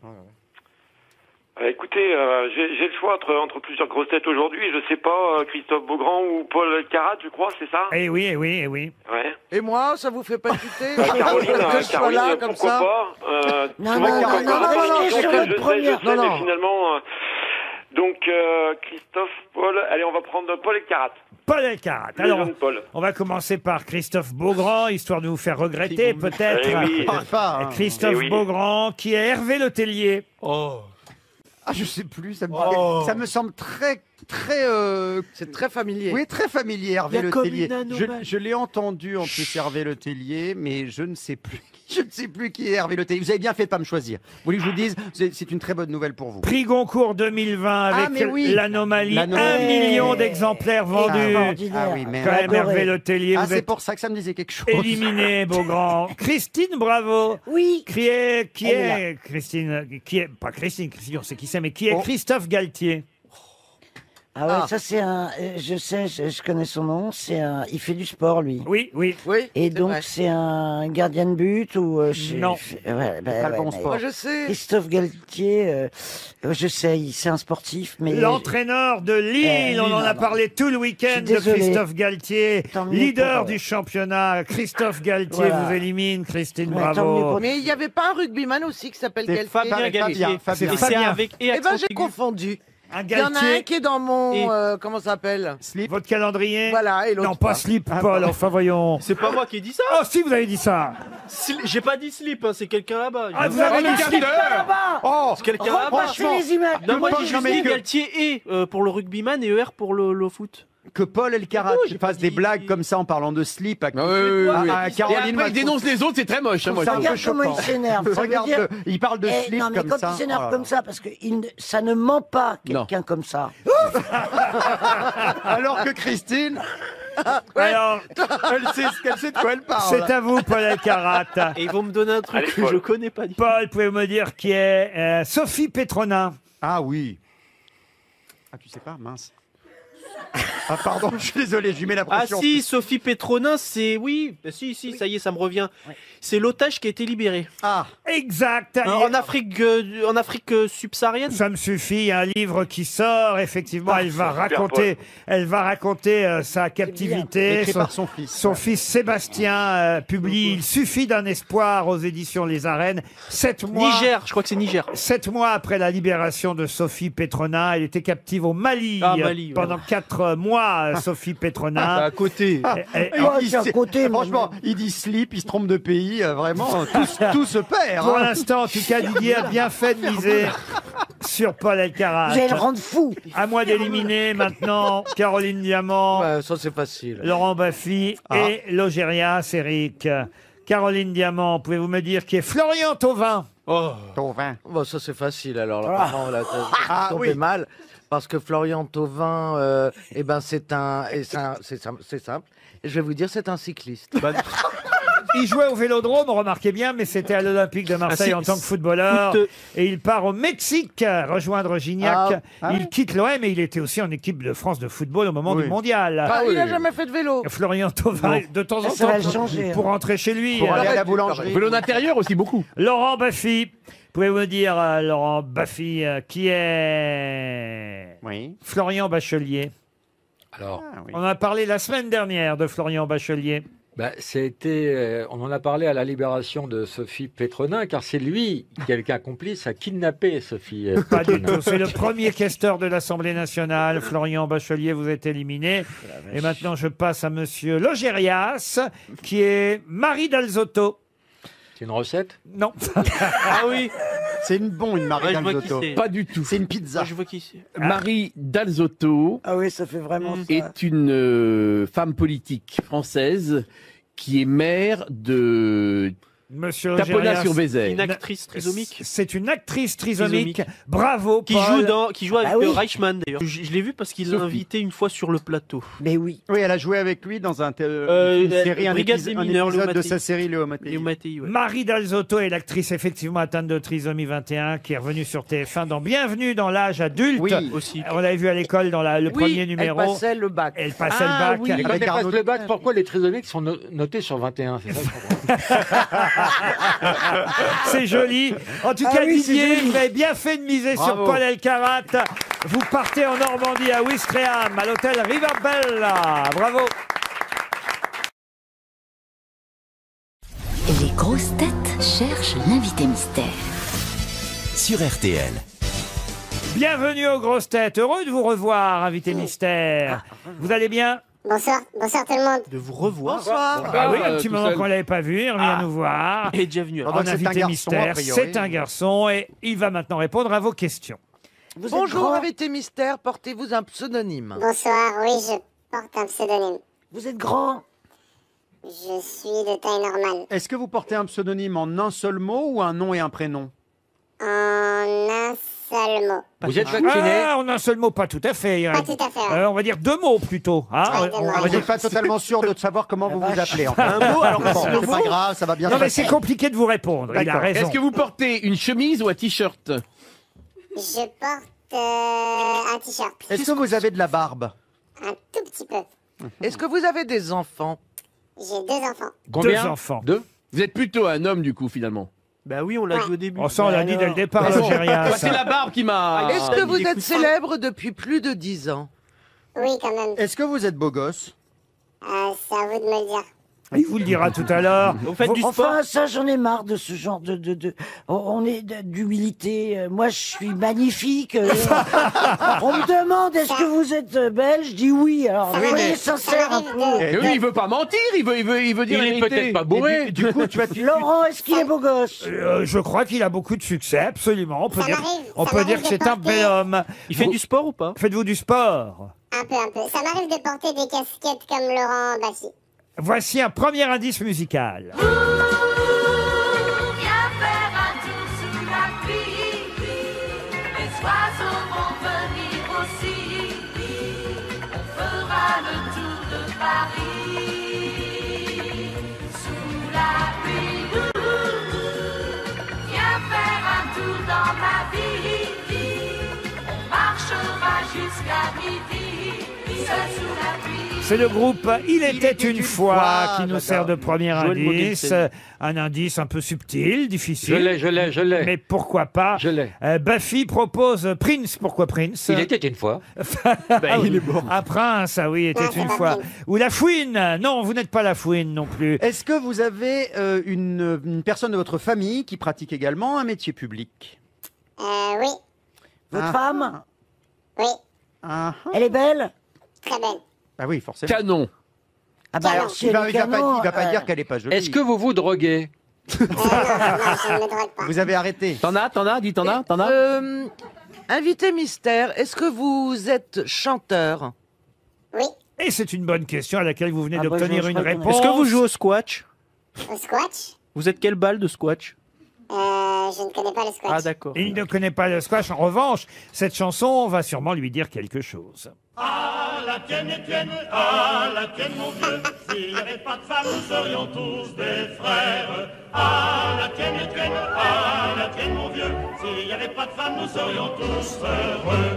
Écoutez, j'ai le choix entre plusieurs grosses têtes aujourd'hui. Je sais pas, Christophe Beaugrand ou Paul Elkarat, je crois, c'est ça? Eh oui, eh oui, eh oui. Ouais. Et moi, ça vous fait pas chuter Caroline, que je sois là, comme pourquoi ça pas Non, souvent, non, quand- non, non, non, je sais, sur notre première. mais Non. finalement... donc, Christophe, Paul... Allez, on va prendre Paul Elkarat. Paul Elkarat. Le Alors, jeune Paul. on va commencer par Christophe Beaugrand, histoire de vous faire regretter peut-être. Eh oui. Christophe Eh oui. Beaugrand, qui est Hervé Letellier. Ah, je sais plus, ça me semble très... C'est très familier. Oui, très familier, Hervé Il y a comme Letellier. une anomalie. Je l'ai entendu en plus, Hervé Letellier, mais je ne sais plus. Je ne sais plus qui est Hervé Letellier. Vous avez bien fait de pas me choisir. Vous voulez que je vous dise, c'est une très bonne nouvelle pour vous. Prix Goncourt 2020 avec mais oui. l'anomalie. 1 L'anomalie. million d'exemplaires vendus. Extraordinaire. Ah oui, mais... Quand même, Hervé Letellier, Ah, vous c'est êtes pour ça que ça me disait quelque chose. éliminé, Beaugrand. Christine Bravo. Oui. Qui est Elle est Christine, qui est, pas Christine, on sait qui c'est, mais qui est Oh. Christophe Galtier. Ah ouais, ça c'est un. Je sais, je connais son nom. C'est un. Il fait du sport lui. Oui, oui. Oui, Et c'est donc vrai. c'est un gardien de but ou Non. Ouais, Pas le bon mais sport. Moi, je sais. Christophe Galtier, je sais, c'est un sportif, mais L'entraîneur de Lille, on en a parlé tout le week-end Je suis de désolé. Christophe Galtier, Tant mieux leader pour, du championnat. Christophe Galtier Voilà. vous élimine, Christine Ouais, tant mieux Bravo. pour- Mais il n'y avait pas un rugbyman aussi qui s'appelle C'est Galtier Fabien Galtier. Fabien. Et c'est Fabien. avec et Eh ben, accent j'ai aigu. confondu. Un Il y en a un Galtier, qui est dans mon... Et- comment ça s'appelle votre calendrier. Voilà, et l'autre Non, pas pas. slip, Paul, enfin voyons. C'est pas moi qui ai dit ça. Oh, si, vous avez dit ça. J'ai pas dit slip, hein, c'est quelqu'un là-bas. Ah, vous avez dit slip. Oh, C'est quelqu'un là-bas. Repassez les images. Non, moi Paul, j'ai juste non, mais dit que- Galtier et pour le rugbyman et ER pour le foot. que Paul Elkarat j'ai fasse pas des dit- blagues comme ça en parlant de slip à, oui, oui. à Et Caroline après, il dénonce les autres, c'est très moche. Hein, moi, je trouve. Regarde comment il s'énerve. Ça veut Regarde, dire- il parle de Eh, slip non, mais comme quand ça. il s'énerve Oh là comme là. ça, parce que ça ne ment pas quelqu'un comme ça. Alors que Christine, Alors, elle sait de quoi elle parle. c'est à vous, Paul Elkarat. Et ils vont me donner un truc Allez, que Paul. je connais pas du tout. Paul, pouvez-vous me dire qui est Sophie Pétronin? Ah oui. Ah, tu sais pas, mince. Ah pardon, je suis désolé, je lui mets la Ah pression. si, Sophie Pétronin, c'est... Oui, si, ça y est, ça me revient. C'est l'otage qui a été libéré. Ah, Exact. En Afrique subsaharienne. Ça me suffit, il y a un livre qui sort, effectivement, elle va raconter sa captivité. écrit par son fils. Son fils Sébastien publie Il suffit d'un espoir aux éditions Les Arènes. 7 mois. Niger, je crois que c'est Niger. 7 mois après la libération de Sophie Pétronin, elle était captive au Mali, Ah, Mali, ouais. pendant 4 mois, Sophie Pétronin. À côté. il dit- franchement, il dit slip, il se trompe de pays, vraiment, tout se perd. Pour hein. l'instant, en tout cas, Didier a bien fait de miser sur Paul Elkarat. Vous allez le rendre fou. À moi d'éliminer maintenant Caroline Diamant, Ouais, ça, c'est facile. Laurent Baffy et Logérias Eric. Caroline Diamant, pouvez-vous me dire qui est Florian Thauvin? Ton vin. Bon, ça, c'est facile. Alors, là, vraiment, là, t'as tombé oui. mal. Parce que Florian Thauvin, eh ben, c'est simple. Et je vais vous dire, c'est un cycliste. Il jouait au Vélodrome, remarquez bien, mais c'était à l'Olympique de Marseille Ah, en tant que footballeur. foot. Et il part au Mexique rejoindre Gignac. Il quitte l'OM et il était aussi en équipe de France de football au moment du mondial. Ah, il n'a jamais fait de vélo. Florian Thauvin, de temps en Ça va temps, le changer, pour rentrer chez lui. Pour aller à la boulangerie. Vélo d'intérieur aussi, beaucoup. Laurent Baffy, pouvez-vous me dire, Laurent Baffy, qui est Oui. Florian Bachelier? Alors, Ah, oui. On a parlé la semaine dernière de Florian Bachelier. on en a parlé à la libération de Sophie Pétronin, car c'est lui, quelqu'un complice, a kidnappé Sophie Pas du Pétronin. tout. C'est le premier questeur de l'Assemblée nationale. Florian Bachelier, vous êtes éliminé. Et maintenant, je passe à monsieur Logérias, qui est Marie d'Alzotto. C'est une recette? Non. Ah oui. C'est une Marie Ouais, je vois qui Dalzotto. c'est. Pas du tout. C'est une pizza. Moi, je vois qui c'est. Marie Dalzotto Ah oui, ça fait vraiment ça. est une femme politique française qui est mère de Monsieur Tapona-sur-Vézère. Une actrice trisomique. C'est une actrice trisomique. Trisomique. Bravo, Qui Paul. joue avec Ah oui. Reichmann d'ailleurs. Je l'ai vu parce qu'il l'a Sophie. invité une fois sur le plateau. Mais oui. Oui, elle a joué avec lui dans une série, un Brigade des mineurs, épisode Léo de Mattei. sa série Léo Mattei. Léo Mattei, ouais. Marie Dalzotto est l'actrice effectivement atteinte de trisomie 21 qui est revenue sur TF1 dans Bienvenue dans l'âge adulte. Oui, aussi. On l'avait vu à l'école dans le premier numéro. Elle passait le bac. Elle passait Ah, le bac. oui. Et quand Avec ils passent Arnaud le bac, pourquoi les trisomiques sont notés sur 21? C'est ça que je comprends. C'est joli. En tout cas, oui, c'est Didier, joli. vous avez bien fait de miser sur Bravo. Paul Elkarat. Vous partez en Normandie à Ouistreham, à l'hôtel Rivabella. Bravo. Les grosses têtes cherchent l'invité mystère. Sur RTL. Bienvenue aux grosses têtes. Heureux de vous revoir, invité mystère. Vous allez bien? Bonsoir, bonsoir tout le monde. De vous revoir. Bonsoir. Bah oui, un petit tout moment seul. qu'on l'avait pas vu, il revient nous voir. Il est déjà venu. Pendant En que c'est un invité garçon, a mystère, priori. c'est un garçon et il va maintenant répondre à vos questions. Vous êtes Bonjour, grand. invité mystère, portez-vous un pseudonyme. Bonsoir, oui, je porte un pseudonyme. Vous êtes grand. Je suis de taille normale. Est-ce que vous portez un pseudonyme en un seul mot ou un nom et un prénom? En un seul mot. Vous êtes vacciné? Ah, en un seul mot, pas tout à fait. Pas tout à fait. hein. On va dire deux mots plutôt. Hein. Ouais, deux mots. On n'est pas totalement sûr de savoir comment vous vous appelez. Enfin. Un mot, alors Bon, c'est le c'est mot. pas grave, ça va bien Non, se mais passer. c'est compliqué de vous répondre. Il a D'accord. raison. Est-ce que vous portez une chemise ou un t-shirt? Je porte un t-shirt. Est-ce que vous avez de la barbe? Un tout petit peu. Est-ce que vous avez des enfants? J'ai 2 enfants. Combien? Deux enfants. Deux? Vous êtes plutôt un homme du coup finalement. Bah oui, on l'a dit au début. Oh, ça, on l'a dit dès le départ, Bon, Gérias. bah, c'est la barbe qui m'a. Est-ce que vous il est êtes plus célèbre depuis plus de 10 ans? Oui, quand même. Est-ce que vous êtes beau gosse? C'est à vous de me le dire. Il vous le dira tout à l'heure. Vous faites du sport? Enfin, ça, j'en ai marre de ce genre on est d'humilité. Moi, je suis magnifique. On me demande est-ce que vous êtes belge? Je dis oui. Alors, Oui, soyez mais sincère un peu. Et oui, il veut pas mentir, il veut dire Il la est vérité. peut-être pas bourré. Du coup, Laurent, est-ce qu'il est beau gosse? Je crois qu'il a beaucoup de succès, absolument. On peut Ça dire, m'arrive, on ça peut dire m'arrive que c'est de un bel homme. Il fait du sport ou pas? Faites-vous du sport? Un peu, un peu. Ça m'arrive de porter des casquettes comme Laurent Baffy. Voici un premier indice musical. Viens faire un tour sous la pluie. Les oiseaux vont venir aussi. On fera le tour de Paris. Sous la pluie. Viens faire un tour dans ma vie. On marchera jusqu'à midi. Seul sous la pluie. C'est le groupe Il était une fois qui nous d'accord. sert de premier Joël indice. Mogensen. Un indice un peu subtil, difficile. Je l'ai. Mais pourquoi pas? Je l'ai. Baffy propose Prince. Pourquoi Prince? Il était une fois. il est bon. Un prince, ah oui, était Ah, une c'est fois. Prince. Ou la fouine. Non, vous n'êtes pas la fouine non plus. Est-ce que vous avez une personne de votre famille qui pratique également un métier public? Oui, Votre Ah. femme? oui, Ah, Elle est belle? très belle. bah oui, forcément. Canon. Ah bah alors, si Il elle va, est il va pas, canon, il va pas dire qu'elle est pas jolie. Est-ce que vous vous droguez? Non, je ne me drogue pas. Vous avez arrêté? T'en as, dis t'en as. Invité mystère, est-ce que vous êtes chanteur? Oui, Et c'est une bonne question à laquelle vous venez Ah bah, d'obtenir je une crois qu'on a- réponse. Est-ce que vous jouez au squash? au squash. Vous êtes quelle balle de squash? Je ne connais pas le squash. Ah d'accord. Il ne connaît pas le squash. En revanche, cette chanson va sûrement lui dire quelque chose. À la tienne, Étienne, à la tienne, mon vieux. S'il n'y avait pas de femme, nous serions tous des frères. À la tienne, Étienne, à la tienne, mon vieux. S'il n'y avait pas de femme, nous serions tous heureux.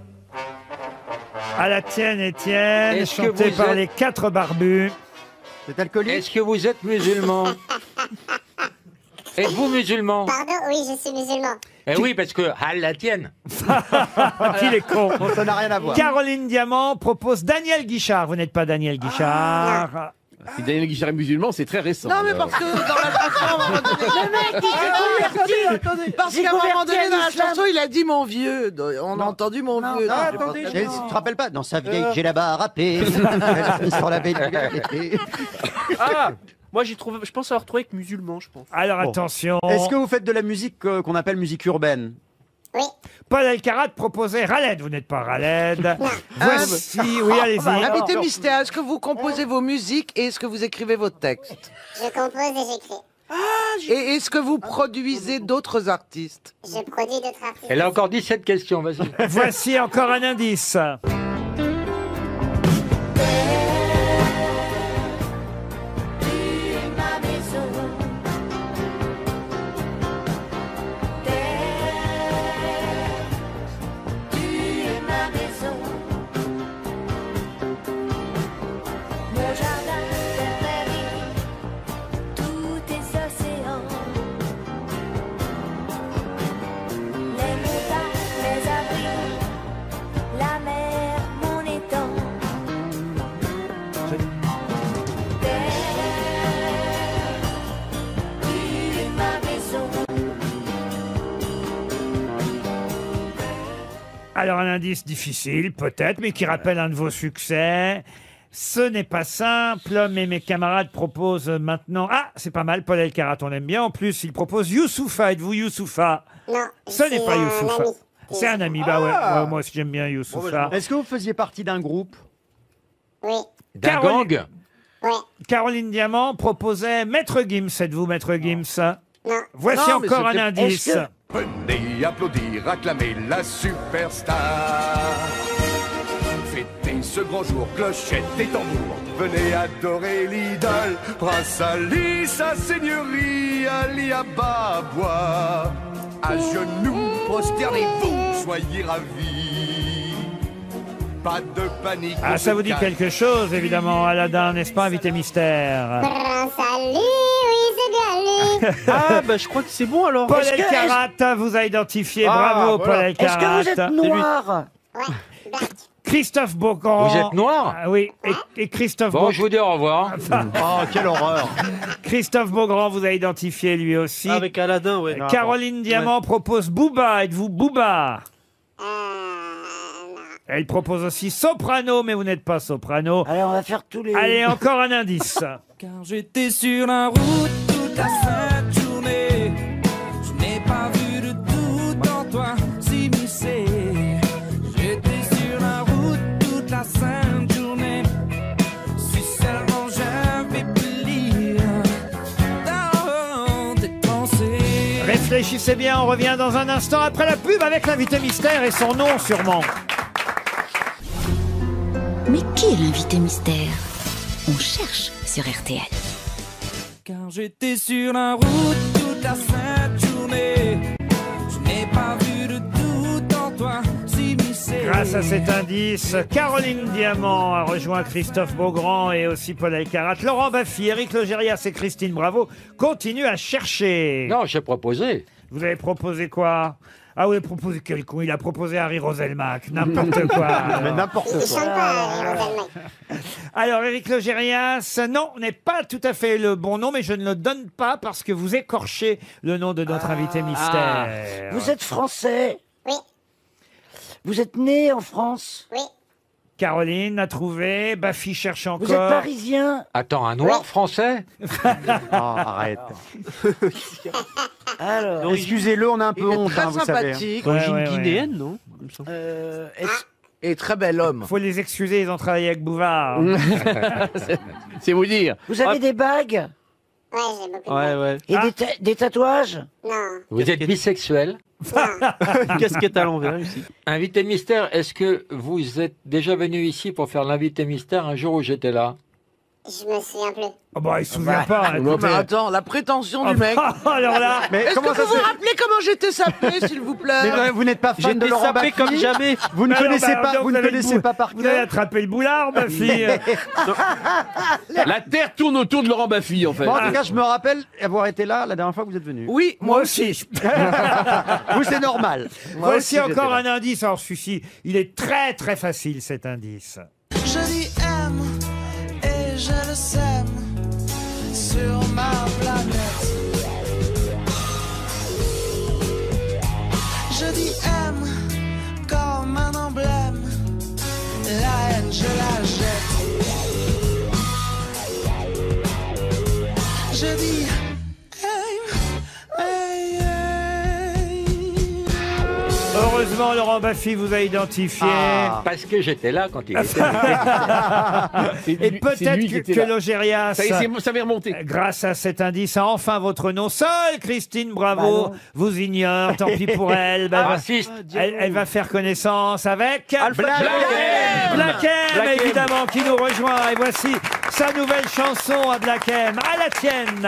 À la tienne, Étienne, Est-ce que chanté vous par êtes- les 4 barbus. C'est alcoolique? Est-ce que vous êtes musulman? Êtes-vous musulman? Pardon, oui, je suis musulman. Eh oui, parce que à la tienne. Qu'il est con. Bon, ça n'a rien à voir. Caroline Diamant propose Daniel Guichard. Vous n'êtes pas Daniel Guichard. Si Daniel Guichard est musulman, c'est très récent. Non, mais parce que dans la chanson, à un moment donné... Le mec, il s'est converti. Parce J'ai qu'à un moment converti donné, à dans la l'islam. chanson, il a dit mon vieux. On a entendu mon vieux. non, Non, attendez, j'ai pas- Tu te rappelles pas? Dans sa vieille djellaba râpée, sur la belle. Ah, Moi, je pense avoir trouvé avec musulman, je pense. Alors Bon. attention. Est-ce que vous faites de la musique qu'on appelle musique urbaine? Oui. Paul Elkarat proposait Raled. Vous n'êtes pas Raled. Voici, oui, allez-y. Invité mystère, est-ce que vous composez vos musiques et est-ce que vous écrivez vos textes? Je compose et j'écris. Et est-ce que vous produisez d'autres artistes? Je produis d'autres artistes. Elle a encore 17 questions, vas-y. Voici encore un indice. Alors un indice difficile peut-être, mais qui rappelle un de vos succès. Ce n'est pas simple, mais mes camarades proposent maintenant... Ah, c'est pas mal, Paul Elkarat, on aime bien. En plus, il propose Youssoufa. Êtes-vous Youssoufa? Non. Ce n'est pas Youssoufa. ami. C'est un ami, bah ouais, moi aussi j'aime bien Youssoufa. Est-ce que vous faisiez partie d'un groupe? Oui. D'un gang? Ouais. Caroline Diamant proposait Maître Gims. Êtes-vous Maître Gims? Non. Voici Non, mais encore un c'était- indice. Est-ce que- Venez applaudir, acclamer la superstar. Fêtez ce grand jour, clochette et tambour. Venez adorer l'idole, Prince Ali, sa seigneurie, Ali Ababa. À genoux, prosternez-vous, soyez ravis. Pas de panique. Ah, on ça se vous dit calme. quelque chose, évidemment, Aladdin, n'est-ce pas, invité mystère? Prince Ali, oui, c'est bien lui. Ah, bah je crois que c'est bon alors. Paul Est-ce que- Elkarat vous a identifié, Ah, bravo voilà. Paul Elkarat. Est-ce que vous êtes noir? Christophe Beaugrand. Vous êtes noir? Ah oui, et Christophe Bon, Beaugrand. je vous dis au revoir. Oh, quelle horreur. Christophe Beaugrand vous a identifié lui aussi. Avec Aladdin, ouais. Caroline Diamant propose Booba. Êtes-vous Booba? Elle propose aussi Soprano, mais vous n'êtes pas Soprano. Allez, on va faire tous les... Allez, encore un indice. Car j'étais sur la route toute la sainte journée. Je n'ai pas vu de doute en toi s'immiscer. J'étais sur la route toute la sainte journée. Si seulement j'avais pu lire dans tes pensées. Réfléchissez bien, on revient dans un instant après la pub avec l'invité mystère et son nom sûrement. Mais qui est l'invité mystère? On cherche sur RTL. Car j'étais sur la route toute la sainte journée. Je n'ai pas vu de doute en toi s'immiscer. Grâce à cet indice, Caroline Diamant a rejoint Christophe Beaugrand et aussi Paul Elkarat. Laurent Baffy, Éric Logérias et Christine Bravo continuent à chercher. Non, j'ai proposé. Vous avez proposé quoi? Ah oui, proposé quel con? Il a proposé Harry Roselmack, n'importe quoi. Mais n'importe Il chante quoi. pas, Harry Roselmack. Alors, Éric Logérias, non, n'est pas tout à fait le bon nom, mais je ne le donne pas parce que vous écorchez le nom de notre invité mystère. Vous êtes français? Oui. Vous êtes né en France? Oui. Caroline a trouvé, Baffy cherche encore. Vous êtes parisien? Attends, un noir français? Arrête. Alors, Excusez-le, on a un peu Il est honte, très hein, vous savez. sympathique. D'origine Ouais, ouais, ouais. guinéenne, non? Et très bel homme. Faut les excuser, ils ont travaillé avec Bouvard. C'est vous dire. vous avez des bagues? Ouais, j'ai beaucoup de Ouais, mal. ouais. Et des tatouages? Non. Vous êtes bisexuel? Une casquette à l'envers ici. Invité mystère, est-ce que vous êtes déjà venu ici pour faire l'invité mystère un jour où j'étais là? Je me souviens plus. Oh bah, il se souvient pas. Mais attends, la prétention du mec. Alors là, Mais Est-ce que comment ça vous vous se fait? rappelez comment j'étais sapé, s'il vous plaît? Mais vous n'êtes pas fan de J'étais Laurent sapé Baffy comme jamais. Vous ne alors, connaissez bah, pas, donc vous ne avez le connaissez bout- pas par Vous avez cœur. attrapé le boulard, Baffy. La Terre tourne autour de Laurent Baffy, en fait. Bon, en tout cas, je me rappelle avoir été là la dernière fois que vous êtes venu. Oui, Moi aussi. Vous, c'est normal. Moi Voici aussi, encore j'étais là. un indice. Alors, celui-ci, il est très très facile, cet indice. Je dis aime et je le sème sur ma planète. Je dis aime comme un emblème. La haine, je la jette. Laurent Baffy vous a identifié. Parce que j'étais là quand il était. Et peut-être que Logérias, Ça m'est remonté. grâce à cet indice, a enfin votre nom. Seule Christine Bravo vous ignore. Tant pis pour elle. Raciste. Elle va faire connaissance avec Black M, Black M. évidemment, qui nous rejoint. Et voici sa nouvelle chanson à Black M. À la tienne.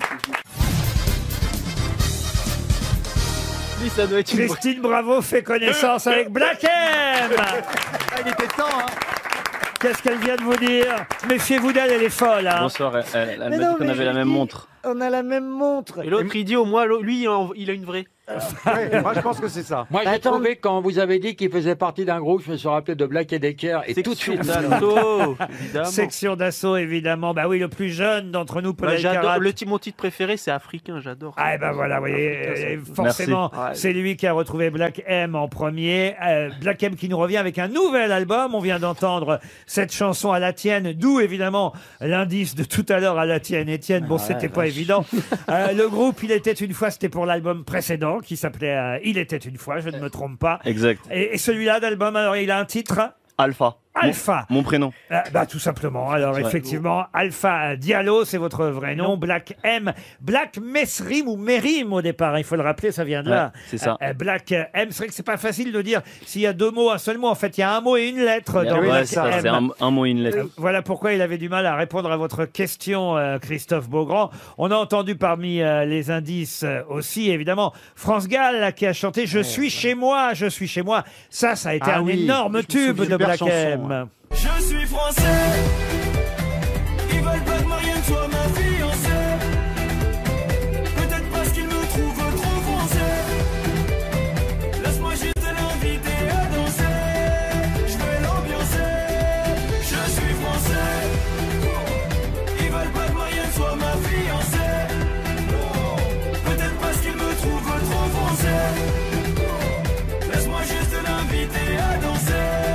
Ça doit être une... Christine Bravo fait connaissance avec Black M. Il était temps, hein. Qu'est-ce qu'elle vient de vous dire? Méfiez-vous d'elle, elle est folle. Hein. Bonsoir, elle m'a Mais dit non, qu'on mais avait je la même dis- montre. On a la même montre. Et l'autre, il dit au moins, lui, il a une vraie. Ouais, moi, je pense que c'est ça. Moi, j'ai Attends. trouvé, quand vous avez dit qu'il faisait partie d'un groupe, je me suis rappelé de Black et Decker, et tout de suite. d'assaut, évidemment. Section d'assaut, évidemment. Bah oui, le plus jeune d'entre nous, Paul Bah, Elkarat. j'adore. Mon titre préféré, c'est africain, j'adore. Ah, et ben voilà, vous voyez, forcément, Merci. c'est lui qui a retrouvé Black M en premier. Black M qui nous revient avec un nouvel album. On vient d'entendre cette chanson à la tienne, d'où évidemment l'indice de tout à l'heure à la tienne, Étienne. Bon, c'était pas évident. Le groupe Il était une fois, c'était pour l'album précédent qui s'appelait Il était une fois, je ne me trompe pas. Exact. Et celui-là d'album, alors il a un titre Alpha. Alpha. Mon prénom. Bah tout simplement. Alors Ouais. effectivement, Alpha Diallo, c'est votre vrai nom. Black M, Black Mesrim ou Merim au départ. Il faut le rappeler, ça vient de là. Ouais, c'est ça. Black M, c'est vrai que c'est pas facile de dire s'il y a deux mots, un seul mot. En fait, il y a un mot et une lettre dans Ouais, Black c'est ça, M. c'est un mot et une lettre. Voilà pourquoi il avait du mal à répondre à votre question, Christophe Beaugrand. On a entendu parmi les indices aussi, évidemment, France Gall là, qui a chanté Je suis chez moi, je suis chez moi. Ça a été Ah un oui, énorme je me tube souviens de de la Black chanson, M. ouais. Je suis français. Ils veulent pas que Marianne soit ma fiancée. Peut-être parce qu'ils me trouvent trop français. Laisse-moi juste l'inviter à danser. Je vais l'ambiancer. Je suis français. Ils veulent pas que Marianne soit ma fiancée. Peut-être parce qu'ils me trouvent trop français. Laisse-moi juste l'inviter à danser.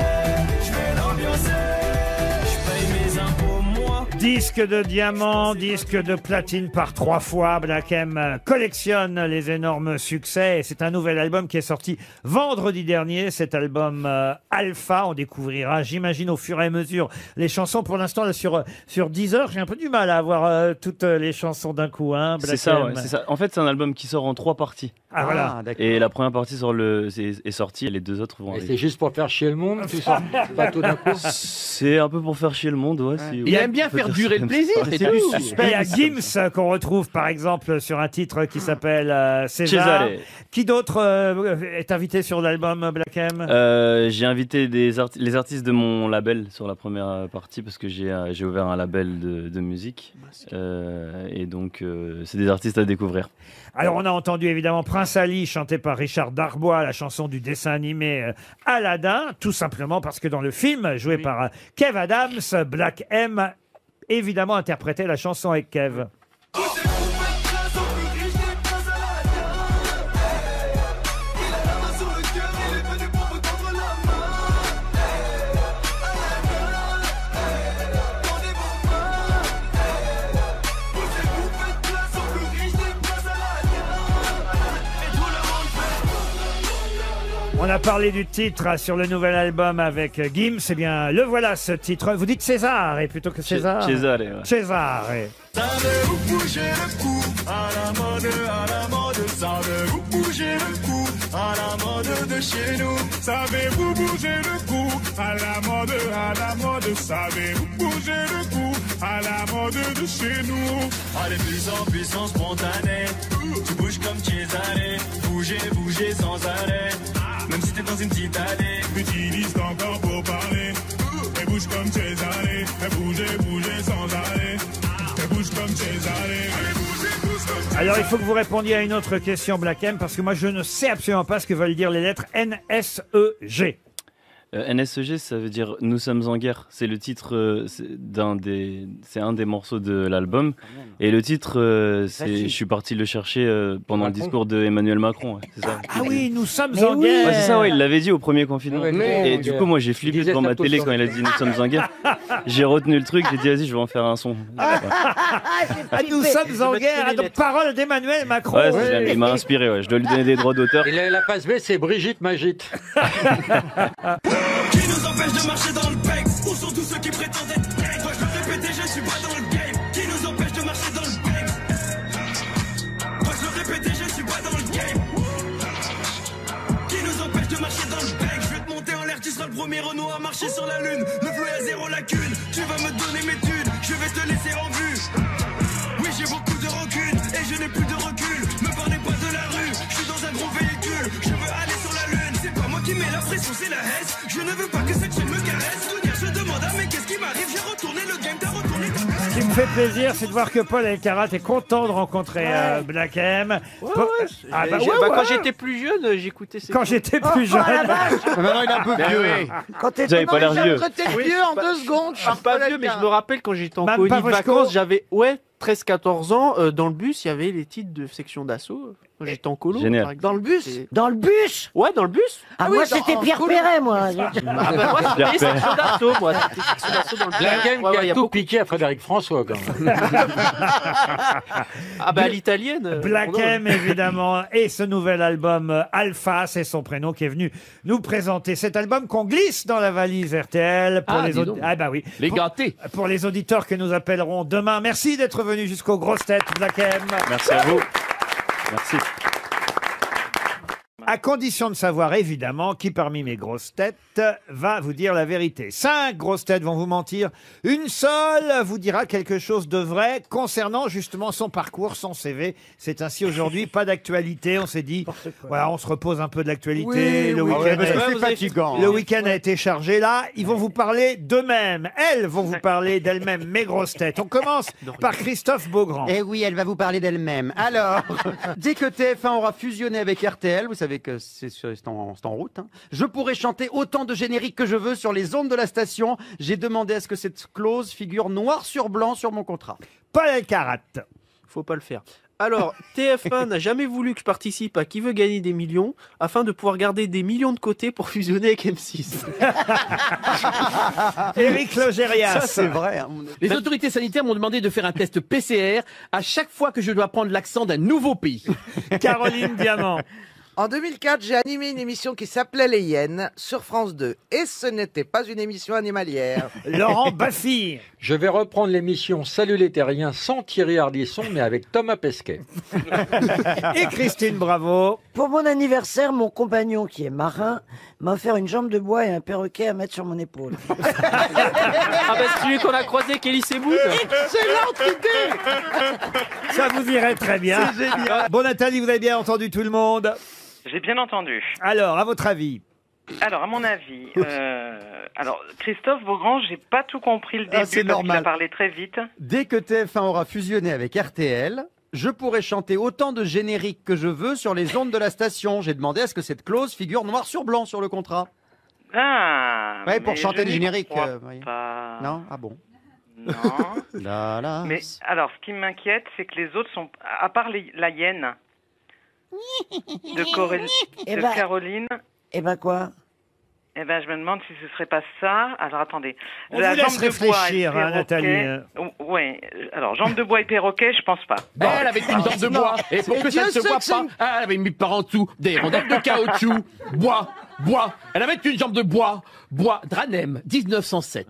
Disque de diamant, disque de platine par 3 fois. Black M collectionne les énormes succès. Et c'est un nouvel album qui est sorti vendredi dernier. Cet album Alpha. On découvrira, j'imagine, au fur et à mesure les chansons. Pour l'instant, là, sur 10 heures, j'ai un peu du mal à avoir toutes les chansons d'un coup. Hein, Black C'est ça, M. ouais, c'est ça. En fait, c'est un album qui sort en 3 parties. Ah, voilà. Et la première partie est sortie et les 2 autres vont Et arriver. c'est juste pour faire chier le monde, tout ça. Pas tout d'un coup. C'est un peu pour faire chier le monde, ouais. Il aime bien faire durer le plaisir, c'est tout. Il y a Gims qu'on retrouve par exemple sur un titre qui s'appelle César. Cesare. Qui d'autre est invité sur l'album Black M? J'ai invité les artistes de mon label sur la première partie parce que j'ai ouvert un label de musique. Et donc, c'est des artistes à découvrir. Alors on a entendu évidemment Prince Ali chanté par Richard Darbois, la chanson du dessin animé Aladdin, tout simplement parce que dans le film joué par Kev Adams, Black M évidemment interprétait la chanson avec Kev. On a parlé du titre sur le nouvel album avec Gims. Eh bien, le voilà ce titre. Vous dites César et plutôt que César. Cesare, ouais. Cesare. Savez-vous bouger le cou à la mode, savez-vous bouger le cou à la mode de chez nous? Savez-vous bouger le cou à la mode, savez-vous bouger le cou à la mode de chez nous? Allez, plus en spontané, tu bouges comme Cesare, bouger sans arrêt, même si t'es dans une petite allée, petit disque encore pour parler, et bouge comme Cesare, et bouger sans arrêt. Alors il faut que vous répondiez à une autre question Black M parce que moi je ne sais absolument pas ce que veulent dire les lettres N-S-E-G. NSEG, ça veut dire Nous sommes en guerre. C'est le titre c'est un des morceaux de l'album. Et le titre, c'est Je suis parti le chercher pendant le discours de Emmanuel Macron. Ouais, c'est ça. Ah oui, nous sommes en guerre. Ouais, c'est ça, ouais, il l'avait dit au premier confinement. Et du coup, moi, j'ai flippé devant ma télé quand il a dit Nous sommes en guerre. J'ai retenu le truc, j'ai dit vas-y, je vais en faire un son. Ah, nous sommes en guerre. Ah, donc, parole d'Emmanuel Macron. Ouais, il m'a inspiré. Ouais. Je dois lui donner des droits d'auteur. Et la passe B, c'est Brigitte Magite. Qui nous empêche de marcher dans le bec? Où sont tous ceux qui prétendent être grecs? Moi je le répétais, je suis pas dans le game. Qui nous empêche de marcher dans le bec? Moi je le répétais, je suis pas dans le game. Qui nous empêche de marcher dans le bec? Je vais te monter en l'air, tu seras le premier Renault à marcher sur la lune. Le flow est à 0 lacune. Tu vas me donner mes thunes, je vais te laisser en vue. Oui, j'ai beaucoup de rancune et je n'ai plus de recul. Me parlez pas de la rue, je suis dans un gros véhicule. Je veux aller sur la lune, c'est pas moi qui mets la pression, c'est la haine. Je ne veux pas que cette chaîne me caresse. Tout dire, je demande mais qu'est-ce qui m'arrive? J'ai retourné le game, t'as retourné ta place. Ce qui me fait plaisir, c'est de voir que Paul Elkarat est content de rencontrer Black M. Quand j'étais plus jeune, j'écoutais ces Quand j'étais plus jeune. Maintenant, il est un peu vieux. Quand t'es Vous avez pas l'air vieux. vieux en 2 secondes. Je suis pas vieux, mais je me rappelle quand j'étais en Même colonie pas de Voschko. vacances, j'avais 13-14 ans. Dans le bus, il y avait les titres de section d'assaut. Quand j'étais en colo. Génial. par exemple. Dans le bus? Dans le bus? Ouais, dans le bus. Ah, oui, moi, dans- c'était en Pierre colo. Perret, moi. Ah bah moi, c'était section d'assaut, moi. C'était section d'assaut dans le bus. La game Ouais, qui ouais, y a a tout beaucoup- piqué à Frédéric François, quand même. Ah bah à l'italienne. Black M, évidemment, et ce nouvel album Alpha, c'est son prénom, qui est venu nous présenter cet album qu'on glisse dans la valise RTL pour les dis donc. Ah bah oui. Les gâtés. Pour les auditeurs que nous appellerons demain. Merci d'être venu jusqu'aux grosses têtes, Black M. Merci à vous. Merci. À condition de savoir, évidemment, qui parmi mes grosses têtes va vous dire la vérité. 5 grosses têtes vont vous mentir. Une seule vous dira quelque chose de vrai concernant justement son parcours, son CV. C'est ainsi aujourd'hui, pas d'actualité. On s'est dit, voilà, on se repose un peu de l'actualité. Le week-end c'est fatigant. le week-end a été chargé. Là, ils vont vous parler d'eux-mêmes. Elles vont vous parler d'elles-mêmes, mes grosses têtes. On commence par Christophe Beaugrand. Eh oui, elle va vous parler d'elle-même. Alors, dès que TF1 aura fusionné avec RTL, vous savez que c'est en route, hein, je pourrai chanter autant de génériques que je veux sur les ondes de la station. J'ai demandé à ce que cette clause figure noir sur blanc sur mon contrat. Paul Elkarat. Faut pas le faire. Alors, TF1 n'a jamais voulu que je participe à Qui veut gagner des millions afin de pouvoir garder des millions de côté pour fusionner avec M6. Éric Logérias. Ça, c'est vrai. hein. Les autorités sanitaires m'ont demandé de faire un test PCR à chaque fois que je dois prendre l'accent d'un nouveau pays. Caroline Diamant. En 2004, j'ai animé une émission qui s'appelait Les Hyènes sur France 2. Et ce n'était pas une émission animalière. Laurent Baffy. Je vais reprendre l'émission Salut les terriens sans Thierry Ardisson, mais avec Thomas Pesquet. Et Christine Bravo. Pour mon anniversaire, mon compagnon, qui est marin, m'a offert une jambe de bois et un perroquet à mettre sur mon épaule. Ah bah c'est celui qu'on a croisé, Kelly Semoud. Excellente idée! Ça vous irait très bien. Bon, Nathalie, vous avez bien entendu tout le monde. J'ai bien entendu. Alors, à votre avis? Alors, à mon avis, alors Christophe Beaugrand, j'ai pas tout compris le début c'est parce qu'il a normal. parlé très vite. Dès que TF1 aura fusionné avec RTL, je pourrai chanter autant de génériques que je veux sur les ondes de la station. J'ai demandé à ce que cette clause figure noir sur blanc sur le contrat. Ah. Ouais, pour mais chanter je les n'y génériques. crois voyez. pas. Non? Ah bon? Non. Là, là. Mais alors, ce qui m'inquiète, c'est que les autres sont, à part la hyène Eh de ben- Caroline. Eh ben quoi? Eh ben, je me demande si ce serait pas ça. Alors, attendez. On vous laisse réfléchir, hein, Nathalie. Ouais. Alors, jambe de bois et perroquet, je pense pas. Elle avait une jambe de bois. Et pour que ça ne se voit pas, elle avait mis par en dessous des rondelles de caoutchouc. Bois. Elle avait une jambe de bois. Dranem, 1907.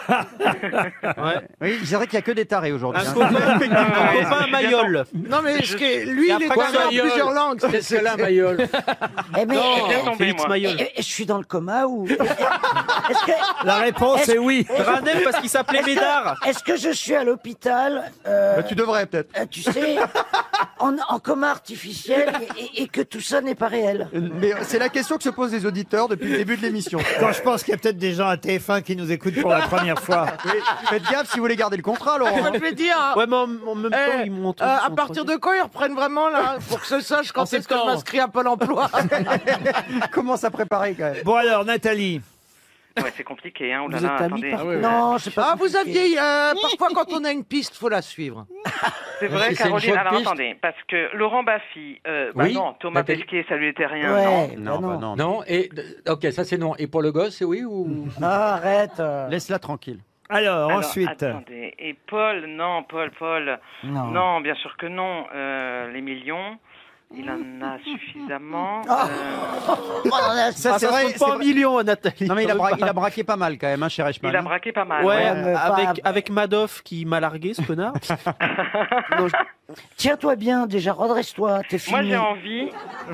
Oui, c'est vrai qu'il n'y a que des tarés aujourd'hui. Un copain Mayol. Non, mais lui, il est pas parlé en Mayol. plusieurs langues. Qu'est-ce que là, Mayol? Eh mais, Non, bien tombé, Félix moi. Mayol. je suis dans le coma ou est-ce que, La réponse est oui. Dranem parce qu'il s'appelait Médard. est-ce que je suis à l'hôpital Tu devrais peut-être. tu sais, en coma artificiel et que tout ça n'est pas réel. Mais c'est la question que se posent les auditeurs depuis le début de l'émission. Quand je pense qu'il y a peut-être des gens à TF1 qui nous écoutent pour la première fois. Oui, faites gaffe si vous voulez garder le contrat, Laurent. Je vais te dire, Ouais, mais en même temps, ils montent. à partir de quand ils reprennent vraiment, là, pour que je sache quand est-ce que je m'inscris à Pôle emploi? Commence à préparer quand même. Bon alors, Nathalie. Ouais, c'est compliqué, hein. Oh là Vous là, êtes amis attendez. par- Non, c'est pas Ah, vous compliqué. aviez... parfois, quand on a une piste, faut la suivre. C'est vrai, Si c'est une Caroline. chaude Alors piste. attendez, parce que Laurent Baffy, bah Oui, non, Thomas Nathalie. Pesquet, ça lui était rien, Ouais, non. bah non. Non, et ok, ça c'est non. Et pour le gosse, c'est oui ou Ah, arrête. Laisse-la tranquille. Alors, Alors, ensuite. attendez. Et Paul, non, Paul. Non. Non, bien sûr que non. Les millions, il en a suffisamment. Ça, c'est vrai. Pas un million, Nathalie. Non, mais il a braqué pas mal quand même, hein, cher Reichmann. Il a braqué pas mal. Ouais, Ouais, mais pas- avec Madoff qui m'a largué, ce connard. Non, Tiens-toi bien, déjà, redresse-toi, t'es Moi, filmé. j'ai envie.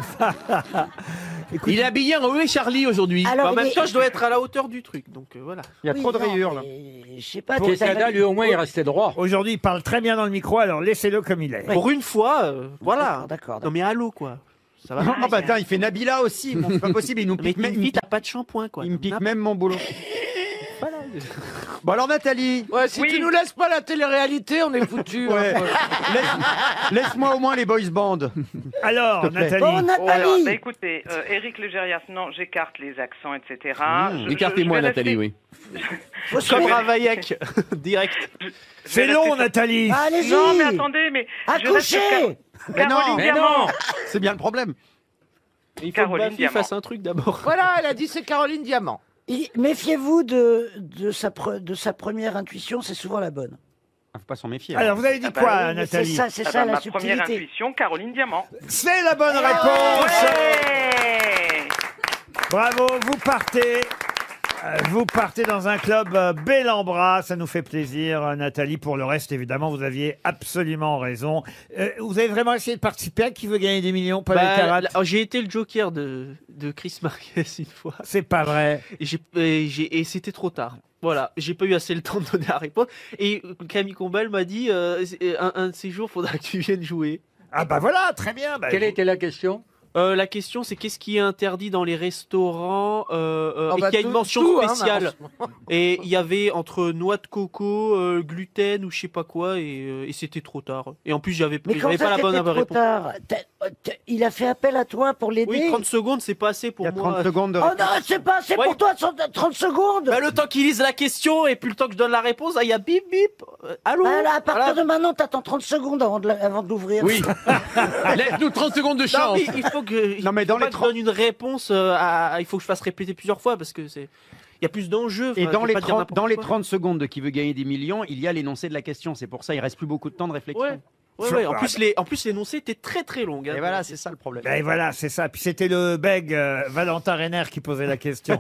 Il est habillé en Louis Charlie aujourd'hui. Alors, en même mais- temps, je dois être à la hauteur du truc, donc voilà. Il y a Oui, trop de non, rayures là. mais Je sais pas. pour t'as- Quesada, lui au moins il restait droit. Aujourd'hui, il parle très bien dans le micro, alors laissez-le comme il est. Pour une fois, voilà. D'accord. Non mais allô, quoi. Ça va. Ah bah attends, il fait Nabila aussi. Bon, c'est pas possible, il nous Mais pique même. une fille, t'as pas de shampoing, quoi. Il me pique même mon boulot. Bon alors Nathalie. Ouais, si tu nous laisses pas la télé-réalité, on est foutus. Ouais. Laisse-moi au moins les boys bands. Alors, S'il te plaît. Nathalie. Bon, Oh, alors, Nathalie. bah, écoutez, Éric Légérias, non, j'écarte les accents, etc. Écartez-moi, je vais Nathalie, rester- oui. Comme Ravaillac, direct. C'est long, Nathalie. Allez-y. Non, mais attendez, mais. je reste sur Accouchez. Mais non, Caroline Mais Diamant. non. c'est bien le problème. Il faut que Caroline Baffy Diamant. fasse un truc d'abord. Voilà, elle a dit c'est Caroline Diamant. Méfiez-vous de sa première intuition, c'est souvent la bonne. Ah, faut pas s'en méfier. Alors, vous avez dit quoi, oui, mais Nathalie? c'est Ah ça bah, la ma première subtilité. intuition, Caroline Diamant. C'est la bonne réponse. Ouais. Bravo, vous partez dans un club bel en bras, ça nous fait plaisir, Nathalie. Pour le reste, évidemment, vous aviez absolument raison. Vous avez vraiment essayé de participer à Qui veut gagner des millions, Paul Elkarat? J'ai été le joker de Chris Marquez une fois. C'est pas vrai. Et c'était trop tard. Voilà, j'ai pas eu assez le temps de donner la réponse. Et Camille Combal m'a dit un de ces jours, faudra que tu viennes jouer. Ah bah voilà, très bien. Bah, Quelle était la question? La question, c'est qu'est-ce qui est interdit dans les restaurants et bah, qu'il y a une tout- mention tout, hein, spéciale. Et il y avait entre noix de coco, gluten ou je sais pas quoi, et c'était trop tard. Et en plus, j'avais Mais quand pas ça, la bonne c'était trop réponse. tard. Il a fait appel à toi pour l'aider. Oui, 30 secondes, c'est pas assez pour Il y a moi. 30 secondes de Oh non, c'est pas assez Ouais. pour toi, 30 secondes. Bah, le temps qu'il lise la question et puis le temps que je donne la réponse, il y a bip bip. Allô. Bah, là, à partir Voilà. de maintenant, t'attends 30 secondes avant de l'ouvrir. Oui. Laisse-nous 30 secondes de Non, chance. mais il faut que. Non, mais dans faut pas les que je donne une réponse. Il faut que je fasse répéter plusieurs fois parce que c'est. Il y a plus d'enjeux. Et Enfin, dans je vais les, pas dire 30, n'importe dans les quoi. 30 secondes de Qui veut gagner des millions, il y a l'énoncé de la question. C'est pour ça il reste plus beaucoup de temps de réflexion. Ouais. Ouais. En plus, l'énoncé était très très long. hein. Et voilà, c'est ça le problème. Et voilà, c'est ça. Puis c'était le bègue Valentin Renner qui posait la question.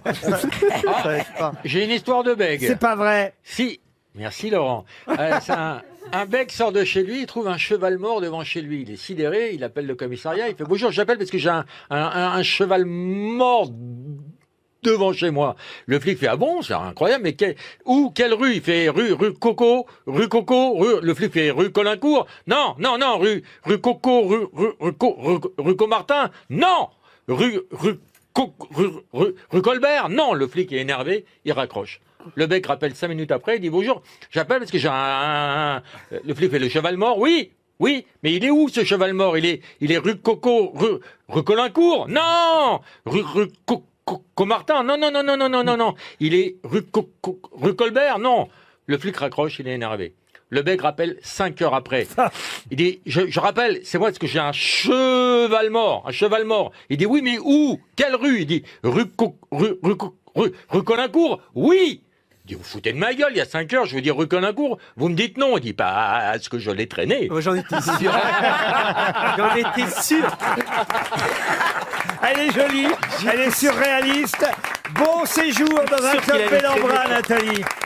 J'ai une histoire de bègue. C'est pas vrai. Si. Merci Laurent. C'est un bègue sort de chez lui, il trouve un cheval mort devant chez lui. Il est sidéré, il appelle le commissariat, il fait bonjour, j'appelle parce que j'ai un cheval mort devant chez moi. Le flic fait ah bon, c'est incroyable, mais quelle rue? Il fait rue Coco, le flic fait rue Colincourt. Non, rue Coco, rue Comartin. Non, rue Colbert. Non, le flic est énervé, il raccroche. Le bec rappelle 5 minutes après, il dit bonjour, j'appelle parce que j'ai Le flic fait le cheval mort, oui, mais il est où ce cheval mort? Il est rue Coco, rue Colincourt. Non, rue Comartin. Non. Il est rue Colbert. Non. Le flic raccroche, il est énervé. Le bec rappelle 5 heures après. Il dit, je rappelle, c'est moi parce que j'ai un cheval mort. Il dit, oui, mais où? Quelle rue? Il dit, rue Colincourt. Oui. Il dit, vous foutez de ma gueule, il y a 5 heures, je veux dire rue Colincourt. Vous me dites non. Il dit, pas est-ce que je l'ai traîné? J'en étais sûr. J'en étais sûr. Elle est jolie, elle est surréaliste. Bon séjour dans un Sûr qu'il club allait bel en bras, traîner. Nathalie.